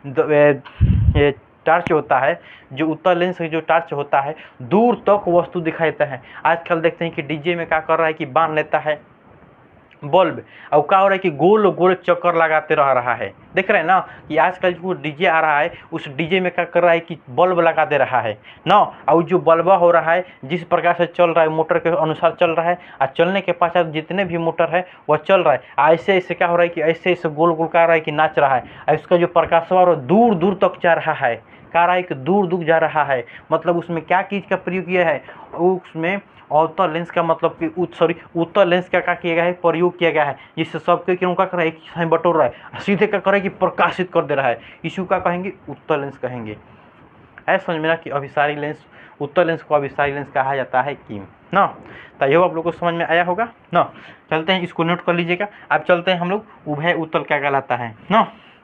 Speaker 1: टार्च होता है, जो उत्तल लेंस का जो टार्च होता है दूर तक वस्तु दिखाई देता है। आजकल देखते हैं कि डीजे में क्या कर रहा है कि बांध लेता है बल्ब, और क्या हो रहा है कि गोल गोल चक्कर लगाते रह रहा है। देख रहे हैं ना कि आजकल जो डीजे आ रहा है उस डीजे में क्या कर रहा है कि बल्ब लगा दे रहा है ना, और जो बल्ब हो रहा है जिस प्रकार से चल रहा है मोटर के अनुसार चल रहा है, और चलने के पश्चात जितने भी मोटर है वह चल रहा है। ऐसे ऐसे क्या हो रहा है कि ऐसे ऐसे गोल गोल कर रहा है कि नाच रहा है, और इसका जो प्रकाश दूर दूर तक जा रहा है। कह रहा है कि दूर दूर जा रहा है, मतलब उसमें क्या चीज़ का प्रयोग किया है, उसमें अवतल लेंस का मतलब कि उत्तल लेंस का क्या किया गया है, प्रयोग किया गया है, जिससे सबके किरणों का एक ही बटोर रहा है, सीधे क्या कर रहा है कि प्रकाशित कर दे रहा है, इसी का कहेंगे उत्तल लेंस कहेंगे। है समझ में ना कि अभिसारी लेंस, उत्तल लेंस को अभिसारी लेंस कहा जाता है कि ना। तो ये आप लोग को समझ में आया होगा ना। चलते हैं, इसको नोट कर लीजिएगा। अब चलते हैं हम लोग उभय उत्तल क्या कहलाता है ना,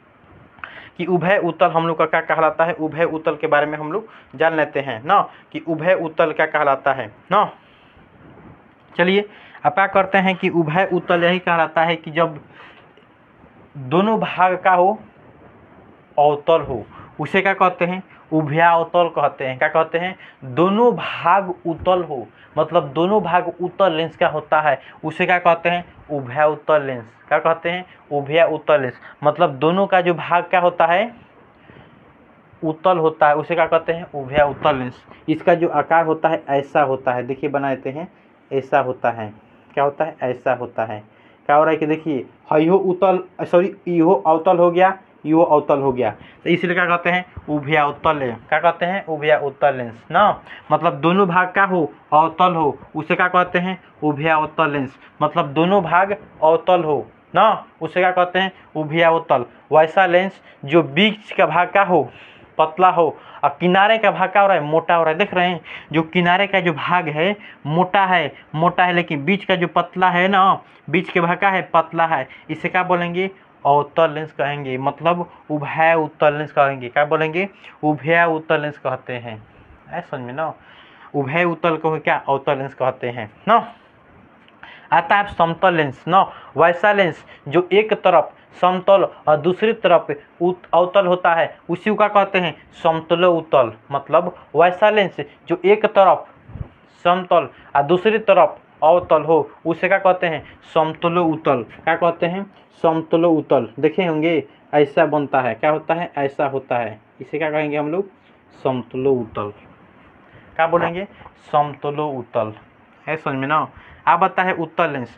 Speaker 1: कि उभय उत्तल हम लोग का क्या कहलाता है, उभय उत्तल के बारे में हम लोग जान लेते हैं ना, कि उभय उत्तल क्या कहलाता है ना। चलिए अब क्या करते हैं कि उभय उत्तल यही कहलाता है कि जब दोनों भाग का हो अवतल हो, उसे क्या कहते हैं, उभयावतल कहते हैं। क्या कहते हैं, दोनों भाग उत्तल हो, मतलब दोनों भाग उत्तल लेंस का होता है, उसे क्या कहते हैं, उभयावतल लेंस। क्या कहते हैं, उभयावतल लेंस, मतलब दोनों का जो भाग क्या होता है, उत्तल होता है, उसे क्या कहते हैं, उभयावतल लेंस। इसका जो आकार होता है ऐसा होता है, देखिए बना देते हैं, ऐसा होता है। क्या होता है, ऐसा होता है। क्या हो रहा है कि देखिए यो उत्तल, सॉरी यो अवतल हो गया, यो अवतल हो गया, तो इसलिए क्या कहते हैं, उभयावतल लेंस। क्या कहते हैं, उभयावतल लेंस ना, मतलब दोनों भाग का हो अवतल हो, उसे क्या कहते हैं, उभयावतल लेंस। मतलब दोनों भाग अवतल हो ना, उसे क्या कहते हैं, उभयावतल। वैसा लेंस जो बीच का भाग का हो पतला हो और किनारे का भाग क्या हो रहा है, मोटा हो रहा है। देख रहे हैं, जो किनारे का जो भाग है मोटा है, लेकिन बीच का जो पतला है ना, बीच के भाग का है पतला है, इसे क्या बोलेंगे, अवतल लेंस कहेंगे, मतलब उभय उत्तल लेंस कहेंगे। क्या बोलेंगे, उभय उत्तल लेंस कहते हैं। ऐसा समझ में ना, उभय उत्तल को क्या अवतल लेंस कहते हैं ना। आता है समतल लेंस ना, वैसा लेंस जो एक तरफ समतल और दूसरी तरफ अवतल होता है, उसी को क्या कहते हैं, समतल उत्तल। मतलब वैसा लेंस जो एक तरफ समतल और दूसरी तरफ अवतल हो, उसे क्या कहते हैं, समतल उत्तल। क्या कहते हैं, समतल उत्तल। देखे होंगे ऐसा बनता है, क्या होता है, ऐसा होता है, इसे क्या कहेंगे हम लोग, समतल उत्तल। क्या बोलेंगे, समतल उत्तल। है समझ में ना। अब बता है उत्तल लेंस,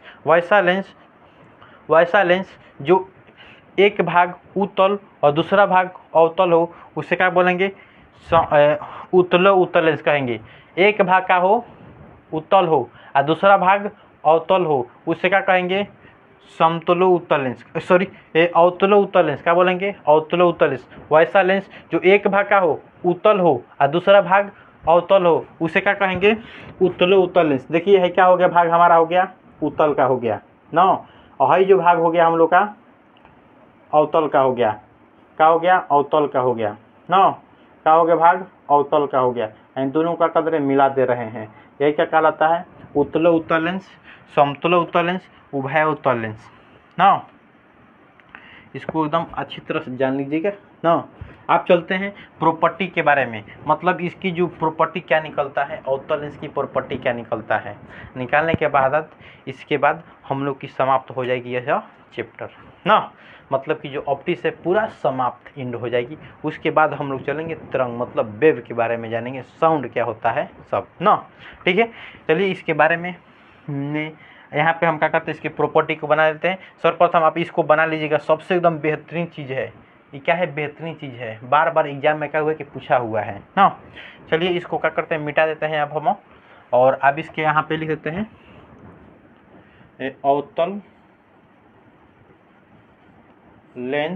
Speaker 1: वैसा लेंस जो एक भाग उत्तल और दूसरा भाग अवतल हो, उसे क्या बोलेंगे, उत्तल उत्तल लेंस कहेंगे। एक भाग का हो उत्तल हो और दूसरा भाग अवतल हो, उसे क्या कहेंगे, समतल उत्तल लेंस, सॉरी अवतल उत्तल लेंस। क्या बोलेंगे, अवतल उत्तल लेंस। वैसा लेंस जो एक भाग का हो उत्तल हो और दूसरा भाग अवतल हो, उसे क्या कहेंगे, उत्तल उत्तल लेंस। देखिए है क्या हो गया, भाग हमारा हो गया उत्तल का हो गया ना, और है जो भाग हो गया हम लोग का अवतल का हो गया। क्या हो गया, अवतल का हो गया ना, क्या हो गया, भाग अवतल का हो गया। इन दोनों का कदर मिला दे रहे हैं, यही क्या कहलाता है, उत्तल उत्तल लेंस, समतल उत्तल लेंस, उभय उत्तल लेंस ना। इसको एकदम अच्छी तरह से जान लीजिएगा ना। आप चलते हैं प्रॉपर्टी के बारे में, मतलब इसकी जो प्रॉपर्टी क्या निकलता है, अवतल लेंस की प्रॉपर्टी क्या निकलता है, निकालने के बाद इसके बाद हम लोग की समाप्त हो जाएगी यह चैप्टर ना, मतलब कि जो ऑप्टिक्स है पूरा समाप्त एंड हो जाएगी। उसके बाद हम लोग चलेंगे तरंग, मतलब वेव के बारे में जानेंगे, साउंड क्या होता है सब ना। ठीक है, चलिए इसके बारे में यहाँ पे हम क्या करते हैं, इसकी प्रॉपर्टी को बना देते हैं। सर्वप्रथम आप इसको बना लीजिएगा, सबसे एकदम बेहतरीन चीज़ है ये। क्या है, बेहतरीन चीज़ है, बार बार एग्जाम में क्या हुआ कि पूछा हुआ है ना। चलिए इसको क्या करते हैं, मिटा देते हैं अब हम, और अब इसके यहाँ पे लिख देते हैं अवतल लेंस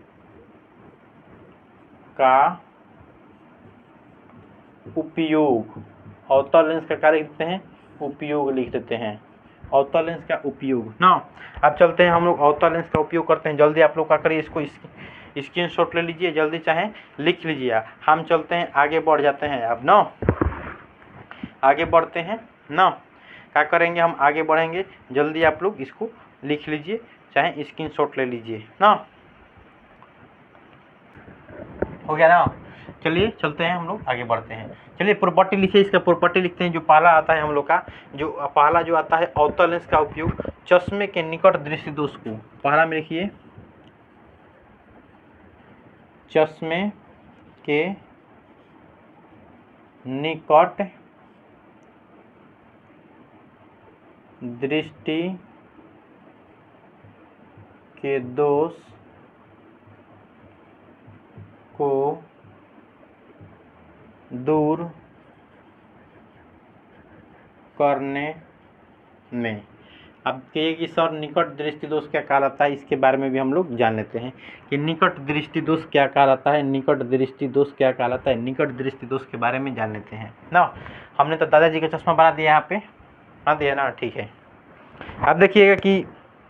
Speaker 1: का उपयोग, अवतल लेंस का क्या लिख देते हैं, उपयोग लिख देते हैं, अवतल लेंस का उपयोग ना। अब चलते हैं हम लोग अवतल लेंस का उपयोग करते हैं। जल्दी आप लोग क्या करिए, इसको स्क्रीनशॉट ले लीजिए, जल्दी चाहे लिख लीजिए। हम चलते हैं, आगे बढ़ जाते हैं अब ना, आगे बढ़ते हैं ना। क्या करेंगे, हम आगे बढ़ेंगे, जल्दी आप लोग इसको लिख लीजिए, चाहे स्क्रीनशॉट ले लीजिए ना। हो गया ना। चलिए चलते हैं, हम लोग आगे बढ़ते हैं। चलिए प्रॉपर्टी लिखिए, इसका प्रॉपर्टी लिखते हैं। जो पहला आता है हम लोग का, जो पहला जो आता है अवतल लेंस का उपयोग चश्मे के निकट दृष्टि दोष को, पहला में लिखिए, चश्मे के निकट दृष्टि के दोष को दूर करने में। अब कहिए कि सर निकट दृष्टि दोष क्या कहलाता है, इसके बारे में भी हम लोग जान लेते हैं कि निकट दृष्टि दोष क्या कहलाता है। निकट दृष्टि दोष क्या कहलाता है, निकट दृष्टि दोष के बारे में जान लेते हैं ना। हमने तो दादाजी का चश्मा बना दिया यहाँ पे, बना दिया ना, ठीक है। अब देखिएगा कि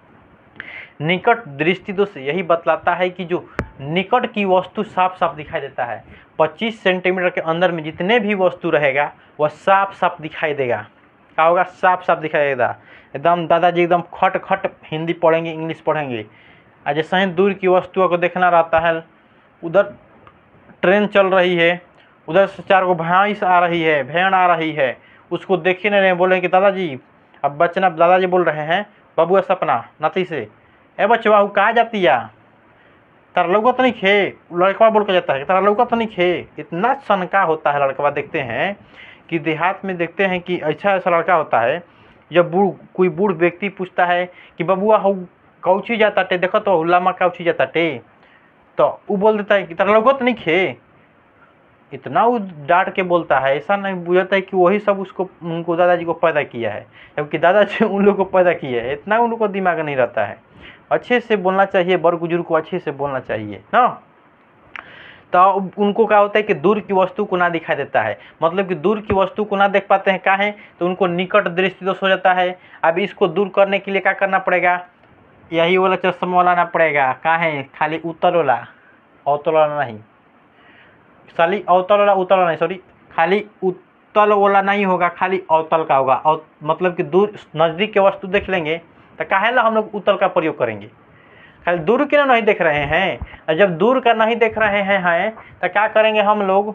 Speaker 1: निकट दृष्टि दोष यही बतलाता है कि जो निकट की वस्तु साफ साफ दिखाई देता है। 25 सेंटीमीटर के अंदर में जितने भी वस्तु रहेगा वह साफ साफ दिखाई देगा। क्या होगा, साफ साफ दिखाई देगा। एकदम दादाजी एकदम खट खट हिंदी पढ़ेंगे, इंग्लिश पढ़ेंगे। आज जैसे ही दूर की वस्तुओं को देखना रहता है, उधर ट्रेन चल रही है, उधर से 4 गो भैंस आ रही है, भेड़ आ रही है, उसको देखे नहीं बोले कि दादाजी अब बचना। दादाजी बोल रहे हैं बबुआ सपना नाती से, ए बचवा कहाँ जाती है, तारा लौका तो नहीं खे। लड़का बोल के जाता है तारा लौका तो नहीं खे। इतना सनका होता है लड़का। देखते हैं कि देहात में देखते हैं कि ऐसा ऐसा लड़का होता है, जब कोई बूढ़ व्यक्ति पूछता है कि बबुआ हो कौची जाता टे, देखो तो लामा कौची जाता टे, तो वो बोल देता है कि तारा लौका तो नहीं खे। इतना वो डांट के बोलता है, ऐसा नहीं बुझाता है कि वही सब उसको उनको दादाजी को पैदा किया है, जबकि दादाजी उन लोग को पैदा किया है। इतना उनको दिमाग नहीं रहता है। अच्छे से बोलना चाहिए, बड़ बुजुर्ग को अच्छे से बोलना चाहिए ना। तो उनको क्या होता है कि दूर की वस्तु को ना दिखाई देता है, मतलब कि दूर की वस्तु को ना देख पाते हैं। क्या है, तो उनको निकट दृष्टि दोष हो जाता है। अब इसको दूर करने के लिए क्या करना पड़ेगा, यही वाला चश्मा लाना पड़ेगा। क्या है, खाली उत्तल वाला, अवतल वाला नहीं, खाली अवतल वाला, उत्तल वाला नहीं, सॉरी, खाली उत्तल वाला नहीं होगा, खाली अवतल का होगा। मतलब कि दूर नज़दीक के वस्तु देख लेंगे तो काहे ला हम लोग उत्तल का प्रयोग करेंगे। खाली दूर के नहीं देख रहे हैं, और जब दूर का नहीं देख रहे हैं तो क्या करेंगे हम लोग,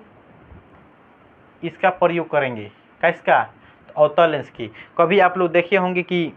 Speaker 1: इसका प्रयोग करेंगे। किसका, अवतल लेंस की। कभी आप लोग देखे होंगे कि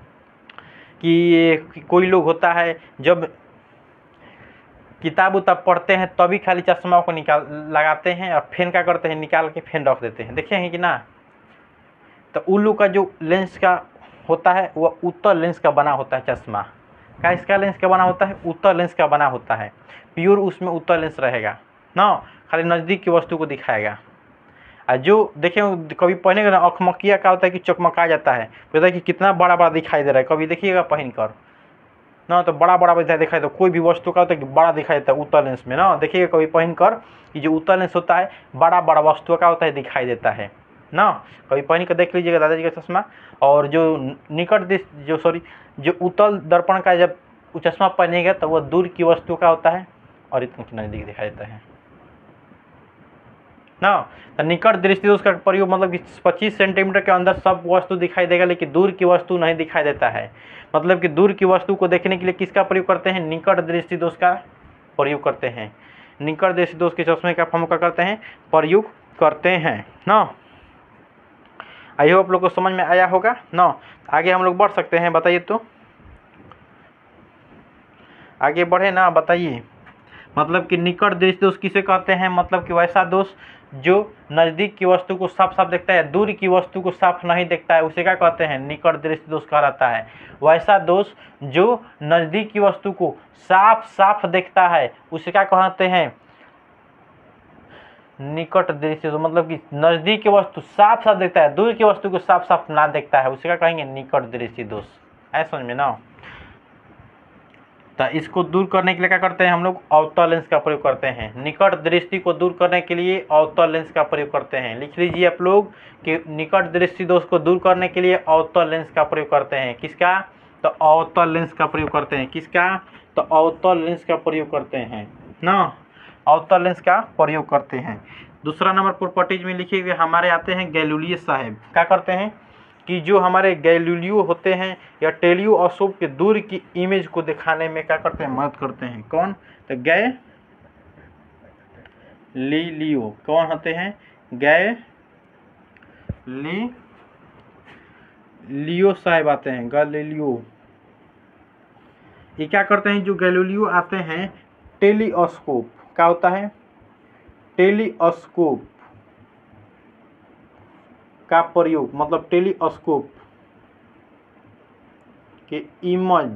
Speaker 1: कोई लोग होता है जब किताब उताब पढ़ते हैं तभी खाली चश्मा को निकाल लगाते हैं और फेन क्या करते हैं, निकाल के फेन रख देते हैं। देखे हैं कि ना। तो उल्लू का जो लेंस का होता है वह उत्तल लेंस का बना होता है चश्मा। क्या इसका लेंस का बना होता है, उत्तल लेंस का बना होता है। प्योर उसमें उत्तल लेंस रहेगा ना, खाली नज़दीक की वस्तु को दिखाएगा। और जो देखिए कभी पहनेगा ना, अखमकिया क्या होता है कि चकमका जाता है, पता है कि कितना बड़ा बड़ा दिखाई दे रहा है। कभी देखिएगा पहन कर ना, तो बड़ा बड़ा दिखाई दे, कोई भी वस्तु का होता है कि बड़ा दिखाई देता है उत्तल लेंस में ना। देखिएगा कभी पहन कर कि जो उत्तल लेंस होता है बड़ा बड़ा वस्तु का होता है, दिखाई देता है ना। कभी पहन कर देख लीजिएगा दादाजी का चश्मा। और जो निकट जो उत्तल दर्पण का जब चश्मा पहनेगा तो वह दूर की वस्तु का होता है और इतना नज़दीक दिखाई देता है ना। तो निकट दृष्टि दोष का प्रयोग मतलब कि 25 सेंटीमीटर के अंदर सब वस्तु दिखाई देगा, लेकिन दूर की वस्तु नहीं दिखाई देता है। मतलब कि दूर की वस्तु को देखने के लिए किसका प्रयोग करते हैं, निकट दृष्टि दोष का प्रयोग करते हैं। निकट दृष्टि दोष के चश्मे का हम क्या करते हैं, प्रयोग करते हैं ना। आई होप आप लोग को समझ में आया होगा ना। आगे हम लोग बढ़ सकते हैं, बताइए तो आगे बढ़े ना, बताइए। मतलब कि निकट दृष्टि दोष किसे कहते हैं, मतलब कि वैसा दोष जो नज़दीक की वस्तु को साफ साफ देखता है, दूर की वस्तु को साफ नहीं देखता है, उसे क्या कहते हैं, निकट दृष्टि दोष कहलाता है। वैसा दोष जो नज़दीक की वस्तु को साफ साफ देखता है उसे क्या कहते हैं, निकट दृष्टि दोष। मतलब कि नज़दीक की वस्तु साफ साफ देखता है, दूर की वस्तु को साफ साफ ना देखता है, उसे क्या कहेंगे, निकट दृष्टि दोष। ऐसा समझ में ना। तो इसको दूर करने के लिए क्या करते हैं हम लोग, अवतल लेंस का प्रयोग करते हैं। निकट दृष्टि को दूर करने के लिए अवतल लेंस का प्रयोग करते हैं। लिख लीजिए आप लोग कि निकट दृष्टि दोष को दूर करने के लिए अवतल लेंस का प्रयोग करते हैं। किसका, तो अवतल लेंस का प्रयोग करते हैं। किसका, तो अवतल लेंस का प्रयोग करते हैं ना, अवतल लेंस का प्रयोग करते हैं। दूसरा नंबर प्रॉपर्टीज में लिखिए हुए हमारे आते हैं गैलीलियो साहब। क्या करते हैं कि जो हमारे गैलीलियो होते हैं या टेलीस्कोप के दूर की इमेज को दिखाने में क्या करते हैं, मदद करते हैं। कौन, तो गैलीलियो। कौन होते हैं, गैलीलियो साहब आते हैं, गैलीलियो। ये क्या करते हैं, जो गैलीलियो आते हैं टेलीस्कोप, क्या होता है, टेलीस्कोप का प्रयोग, मतलब टेलीस्कोप के इमेज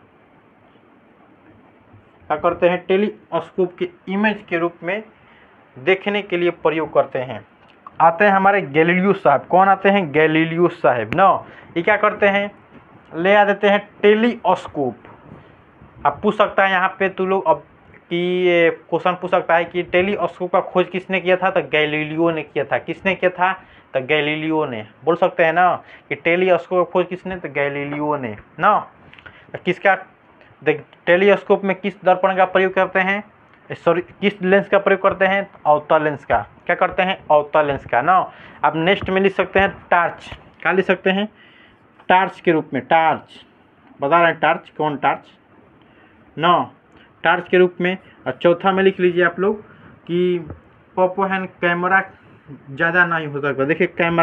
Speaker 1: क्या करते हैं, टेलीस्कोप के इमेज के रूप में देखने के लिए प्रयोग करते हैं। आते हैं हमारे गैलीलियो साहब। कौन आते हैं? गैलीलियो साहब ना। ये क्या करते हैं? ले आ देते हैं टेलीस्कोप। अब पूछ सकता है यहाँ पे तू लोग अब कि ये क्वेश्चन पूछ सकता है कि टेलीस्कोप का खोज किसने किया था? तो गैलीलियो ने किया था। किसने किया था? तो गैलीलियो ने। बोल सकते हैं ना कि टेलीस्कोप का खोज किसने? तो गैलीलियो ने ना। किसका? टेलीस्कोप में किस दर्पण का प्रयोग करते हैं? सॉरी, किस लेंस का प्रयोग करते हैं? अवतल लेंस का। क्या करते हैं? अवतल लेंस का ना। अब नेक्स्ट में लिख सकते हैं टार्च। क्या लिख सकते हैं? टार्च के रूप में। टार्च बता रहे हैं, टार्च। कौन? टार्च ना, टार्च के रूप में। और चौथा में लिख लीजिए आप लोग कि पॉपोहन कैमरा ज़्यादा नहीं हो सकता। देखिए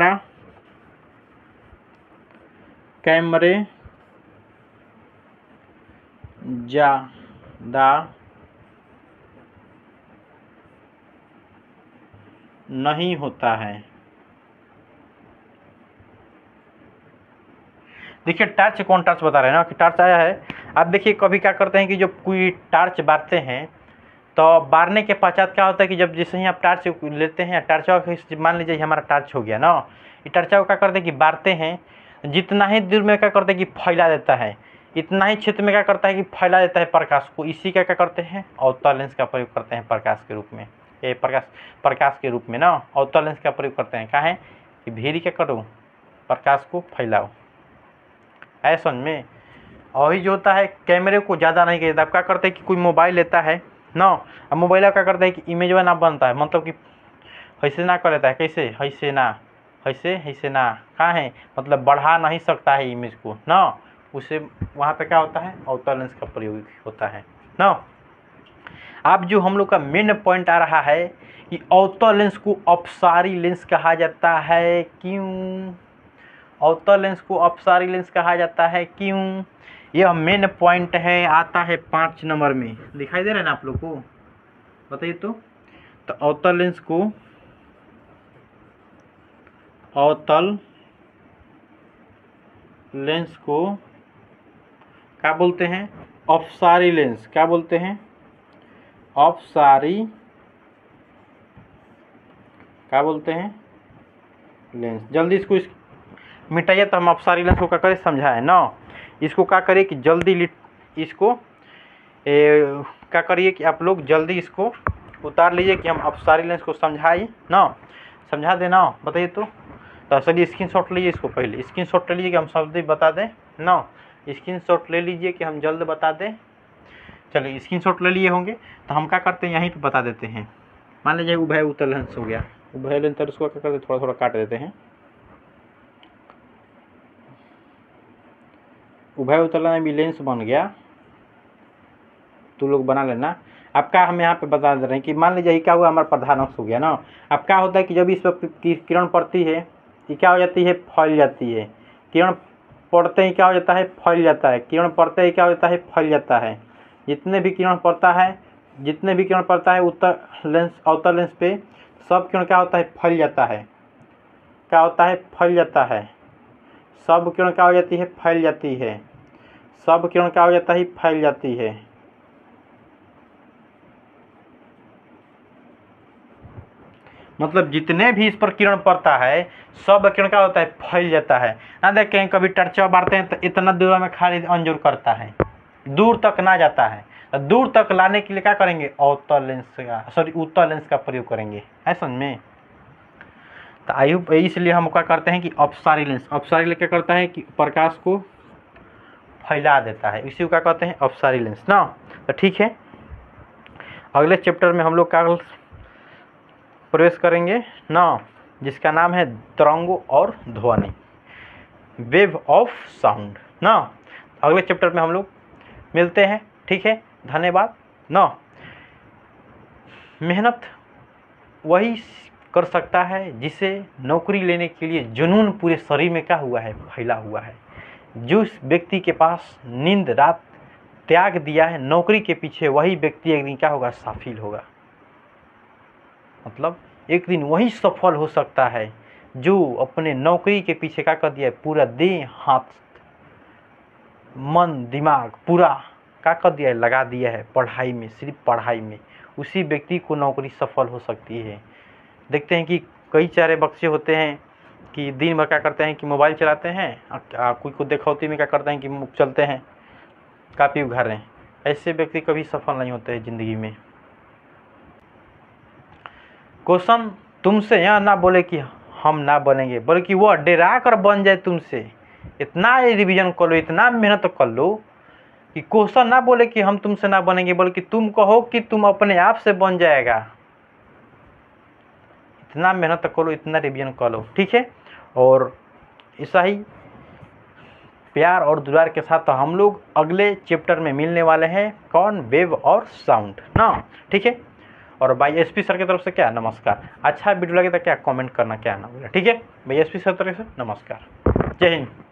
Speaker 1: कैमरे ज़्यादा नहीं होता है। देखिए टार्च, कौन टार्च बता रहे हैं ना कि टार्च आया है। अब देखिए कभी क्या करते हैं कि जो कोई टार्च बारते हैं तो बारने के पश्चात क्या होता है कि जब जैसे ही आप टार्च लेते हैं, टार्च मान लीजिए हमारा टार्च हो गया ना, ये टार्च को क्या करते हैं कि बारते हैं, जितना ही दूर में क्या करते हैं कि फैला देता है, इतना ही क्षेत्र में क्या करता है कि फैला देता है प्रकाश को। इसी का क्या करते हैं? अवतल लेंस का प्रयोग करते हैं प्रकाश के रूप में। ये प्रकाश के रूप में ना अवतल लेंस का प्रयोग करते हैं। क्या है कि भीड़ क्या करो? प्रकाश को फैलाओ। है समझ में? और ही जो होता है कैमरे को ज़्यादा नहीं कहता। अब क्या करते हैं कि कोई मोबाइल लेता है ना, अब मोबाइल क्या करता है कि इमेज ना बनता है, मतलब कि ऐसे ना कर लेता है। कैसे? ऐसे ना, ऐसे ना। कहाँ है? मतलब बढ़ा नहीं सकता है इमेज को ना, उसे वहाँ पे क्या होता है? अवतल लेंस का प्रयोग होता है ना। अब जो हम लोग का मेन पॉइंट आ रहा है कि अवतल लेंस को अपसारी लेंस कहा जाता है। क्यों अवतल लेंस को अपसारी लेंस कहा जाता है? क्यों? यह मेन पॉइंट है, आता है 5 नंबर में। दिखाई दे रहा है ना आप लोग को? बताइए तो अवतल लेंस को क्या बोलते हैं? अपसारी लेंस। क्या बोलते हैं? अपसारी। क्या बोलते हैं? लेंस। जल्दी इसको मिटाइए तो हम अपसारी लेंस को क्या करें? समझाएं ना। इसको क्या करिए कि जल्दी इसको क्या करिए कि आप लोग जल्दी इसको उतार लीजिए कि हम अपसारी लेंस को समझाइए ना। समझा देना। बताइए तो चलिए स्क्रीनशॉट लीजिए। इसको पहले स्क्रीनशॉट ले लीजिए कि हम जल्दी बता दें ना। स्क्रीनशॉट ले लीजिए कि हम जल्द बता दें। चलिए स्क्रीनशॉट ले लिए होंगे तो हम क्या करते हैं यहीं पे बता देते हैं। मान लीजिए उभय उत्तल लेंस हो गया। उभय लेंस उसको क्या करते? थोड़ा थोड़ा काट देते हैं। उभय उत्तल में भी लेंस बन गया, तो लोग बना लेना। अब क्या हम यहाँ पे बता दे रहे हैं कि मान लीजिए क्या हुआ, हमारा प्रधान अक्ष हो गया ना। अब क्या होता है कि जब इस पर किरण पड़ती है, ये क्या हो जाती है? फैल जाती है। किरण पड़ते ही क्या हो जाता है? फैल जाता है। किरण पड़ते ही क्या हो जाता है? फैल जाता है। जितने भी किरण पड़ता है अवतल लेंस पे सब किरण क्या होता है? फैल जाता है। क्या होता है? फैल जाता है। सब किरण क्या हो जाती है? फैल जाती है। सब किरण क्या हो जाता है? फैल जाती है। मतलब जितने भी इस पर किरण पड़ता है सब किरण क्या होता है? फैल जाता है ना। देखें कभी टर्चा मारते हैं तो इतना दूर में खाली अंजुर करता है, दूर तक ना जाता है। तो दूर तक लाने के लिए क्या करेंगे? उत्तल लेंस का प्रयोग करेंगे। है समझ में? तो आयु इसलिए हम क्या करते हैं कि अपसारी लेंस क्या करता है कि प्रकाश को फैला देता है। इसी को क्या कहते हैं? अपसारी लेंस ना। तो ठीक है, अगले चैप्टर में हम लोग क्या प्रवेश करेंगे ना, जिसका नाम है तरंगों और ध्वनि, वेव ऑफ साउंड ना। अगले चैप्टर में हम लोग मिलते हैं। ठीक है, धन्यवाद ना। मेहनत वही कर सकता है जिसे नौकरी लेने के लिए जुनून पूरे शरीर में क्या हुआ है? फैला हुआ है। जिस व्यक्ति के पास नींद रात त्याग दिया है नौकरी के पीछे, वही व्यक्ति एक दिन क्या होगा? सफल होगा। मतलब एक दिन वही सफल हो सकता है जो अपने नौकरी के पीछे क्या कर दिया है? पूरा देह हाथ मन दिमाग पूरा क्या कर दिया है? लगा दिया है पढ़ाई में, सिर्फ पढ़ाई में। उसी व्यक्ति को नौकरी सफल हो सकती है। देखते हैं कि कई सारे बच्चे होते हैं कि दिन भर क्या करते हैं कि मोबाइल चलाते हैं, कोई को देखौती में क्या करते हैं कि चलते हैं कापी उघार रहे हैं। ऐसे व्यक्ति कभी सफल नहीं होते हैं ज़िंदगी में। क्वेश्चन तुमसे यह ना बोले कि हम ना बनेंगे, बल्कि वह डरा कर बन जाए तुमसे। इतना रिवीजन कर लो, इतना मेहनत कर लो कि क्वेश्चन ना बोले कि हम तुमसे ना बनेंगे, बल्कि तुम कहो कि तुम अपने आप से बन जाएगा। इतना मेहनत करो, इतना रिवीजन कर लो, ठीक है। और ऐसा ही प्यार और दुलार के साथ हम लोग अगले चैप्टर में मिलने वाले हैं। कौन? वेव और साउंड ना, ठीक है। और भाई एसपी सर की तरफ से क्या नमस्कार। अच्छा वीडियो लगे तो क्या कमेंट करना क्या ना बोला, ठीक है भाई। एसपी सर की तरफ से नमस्कार। जय हिंद।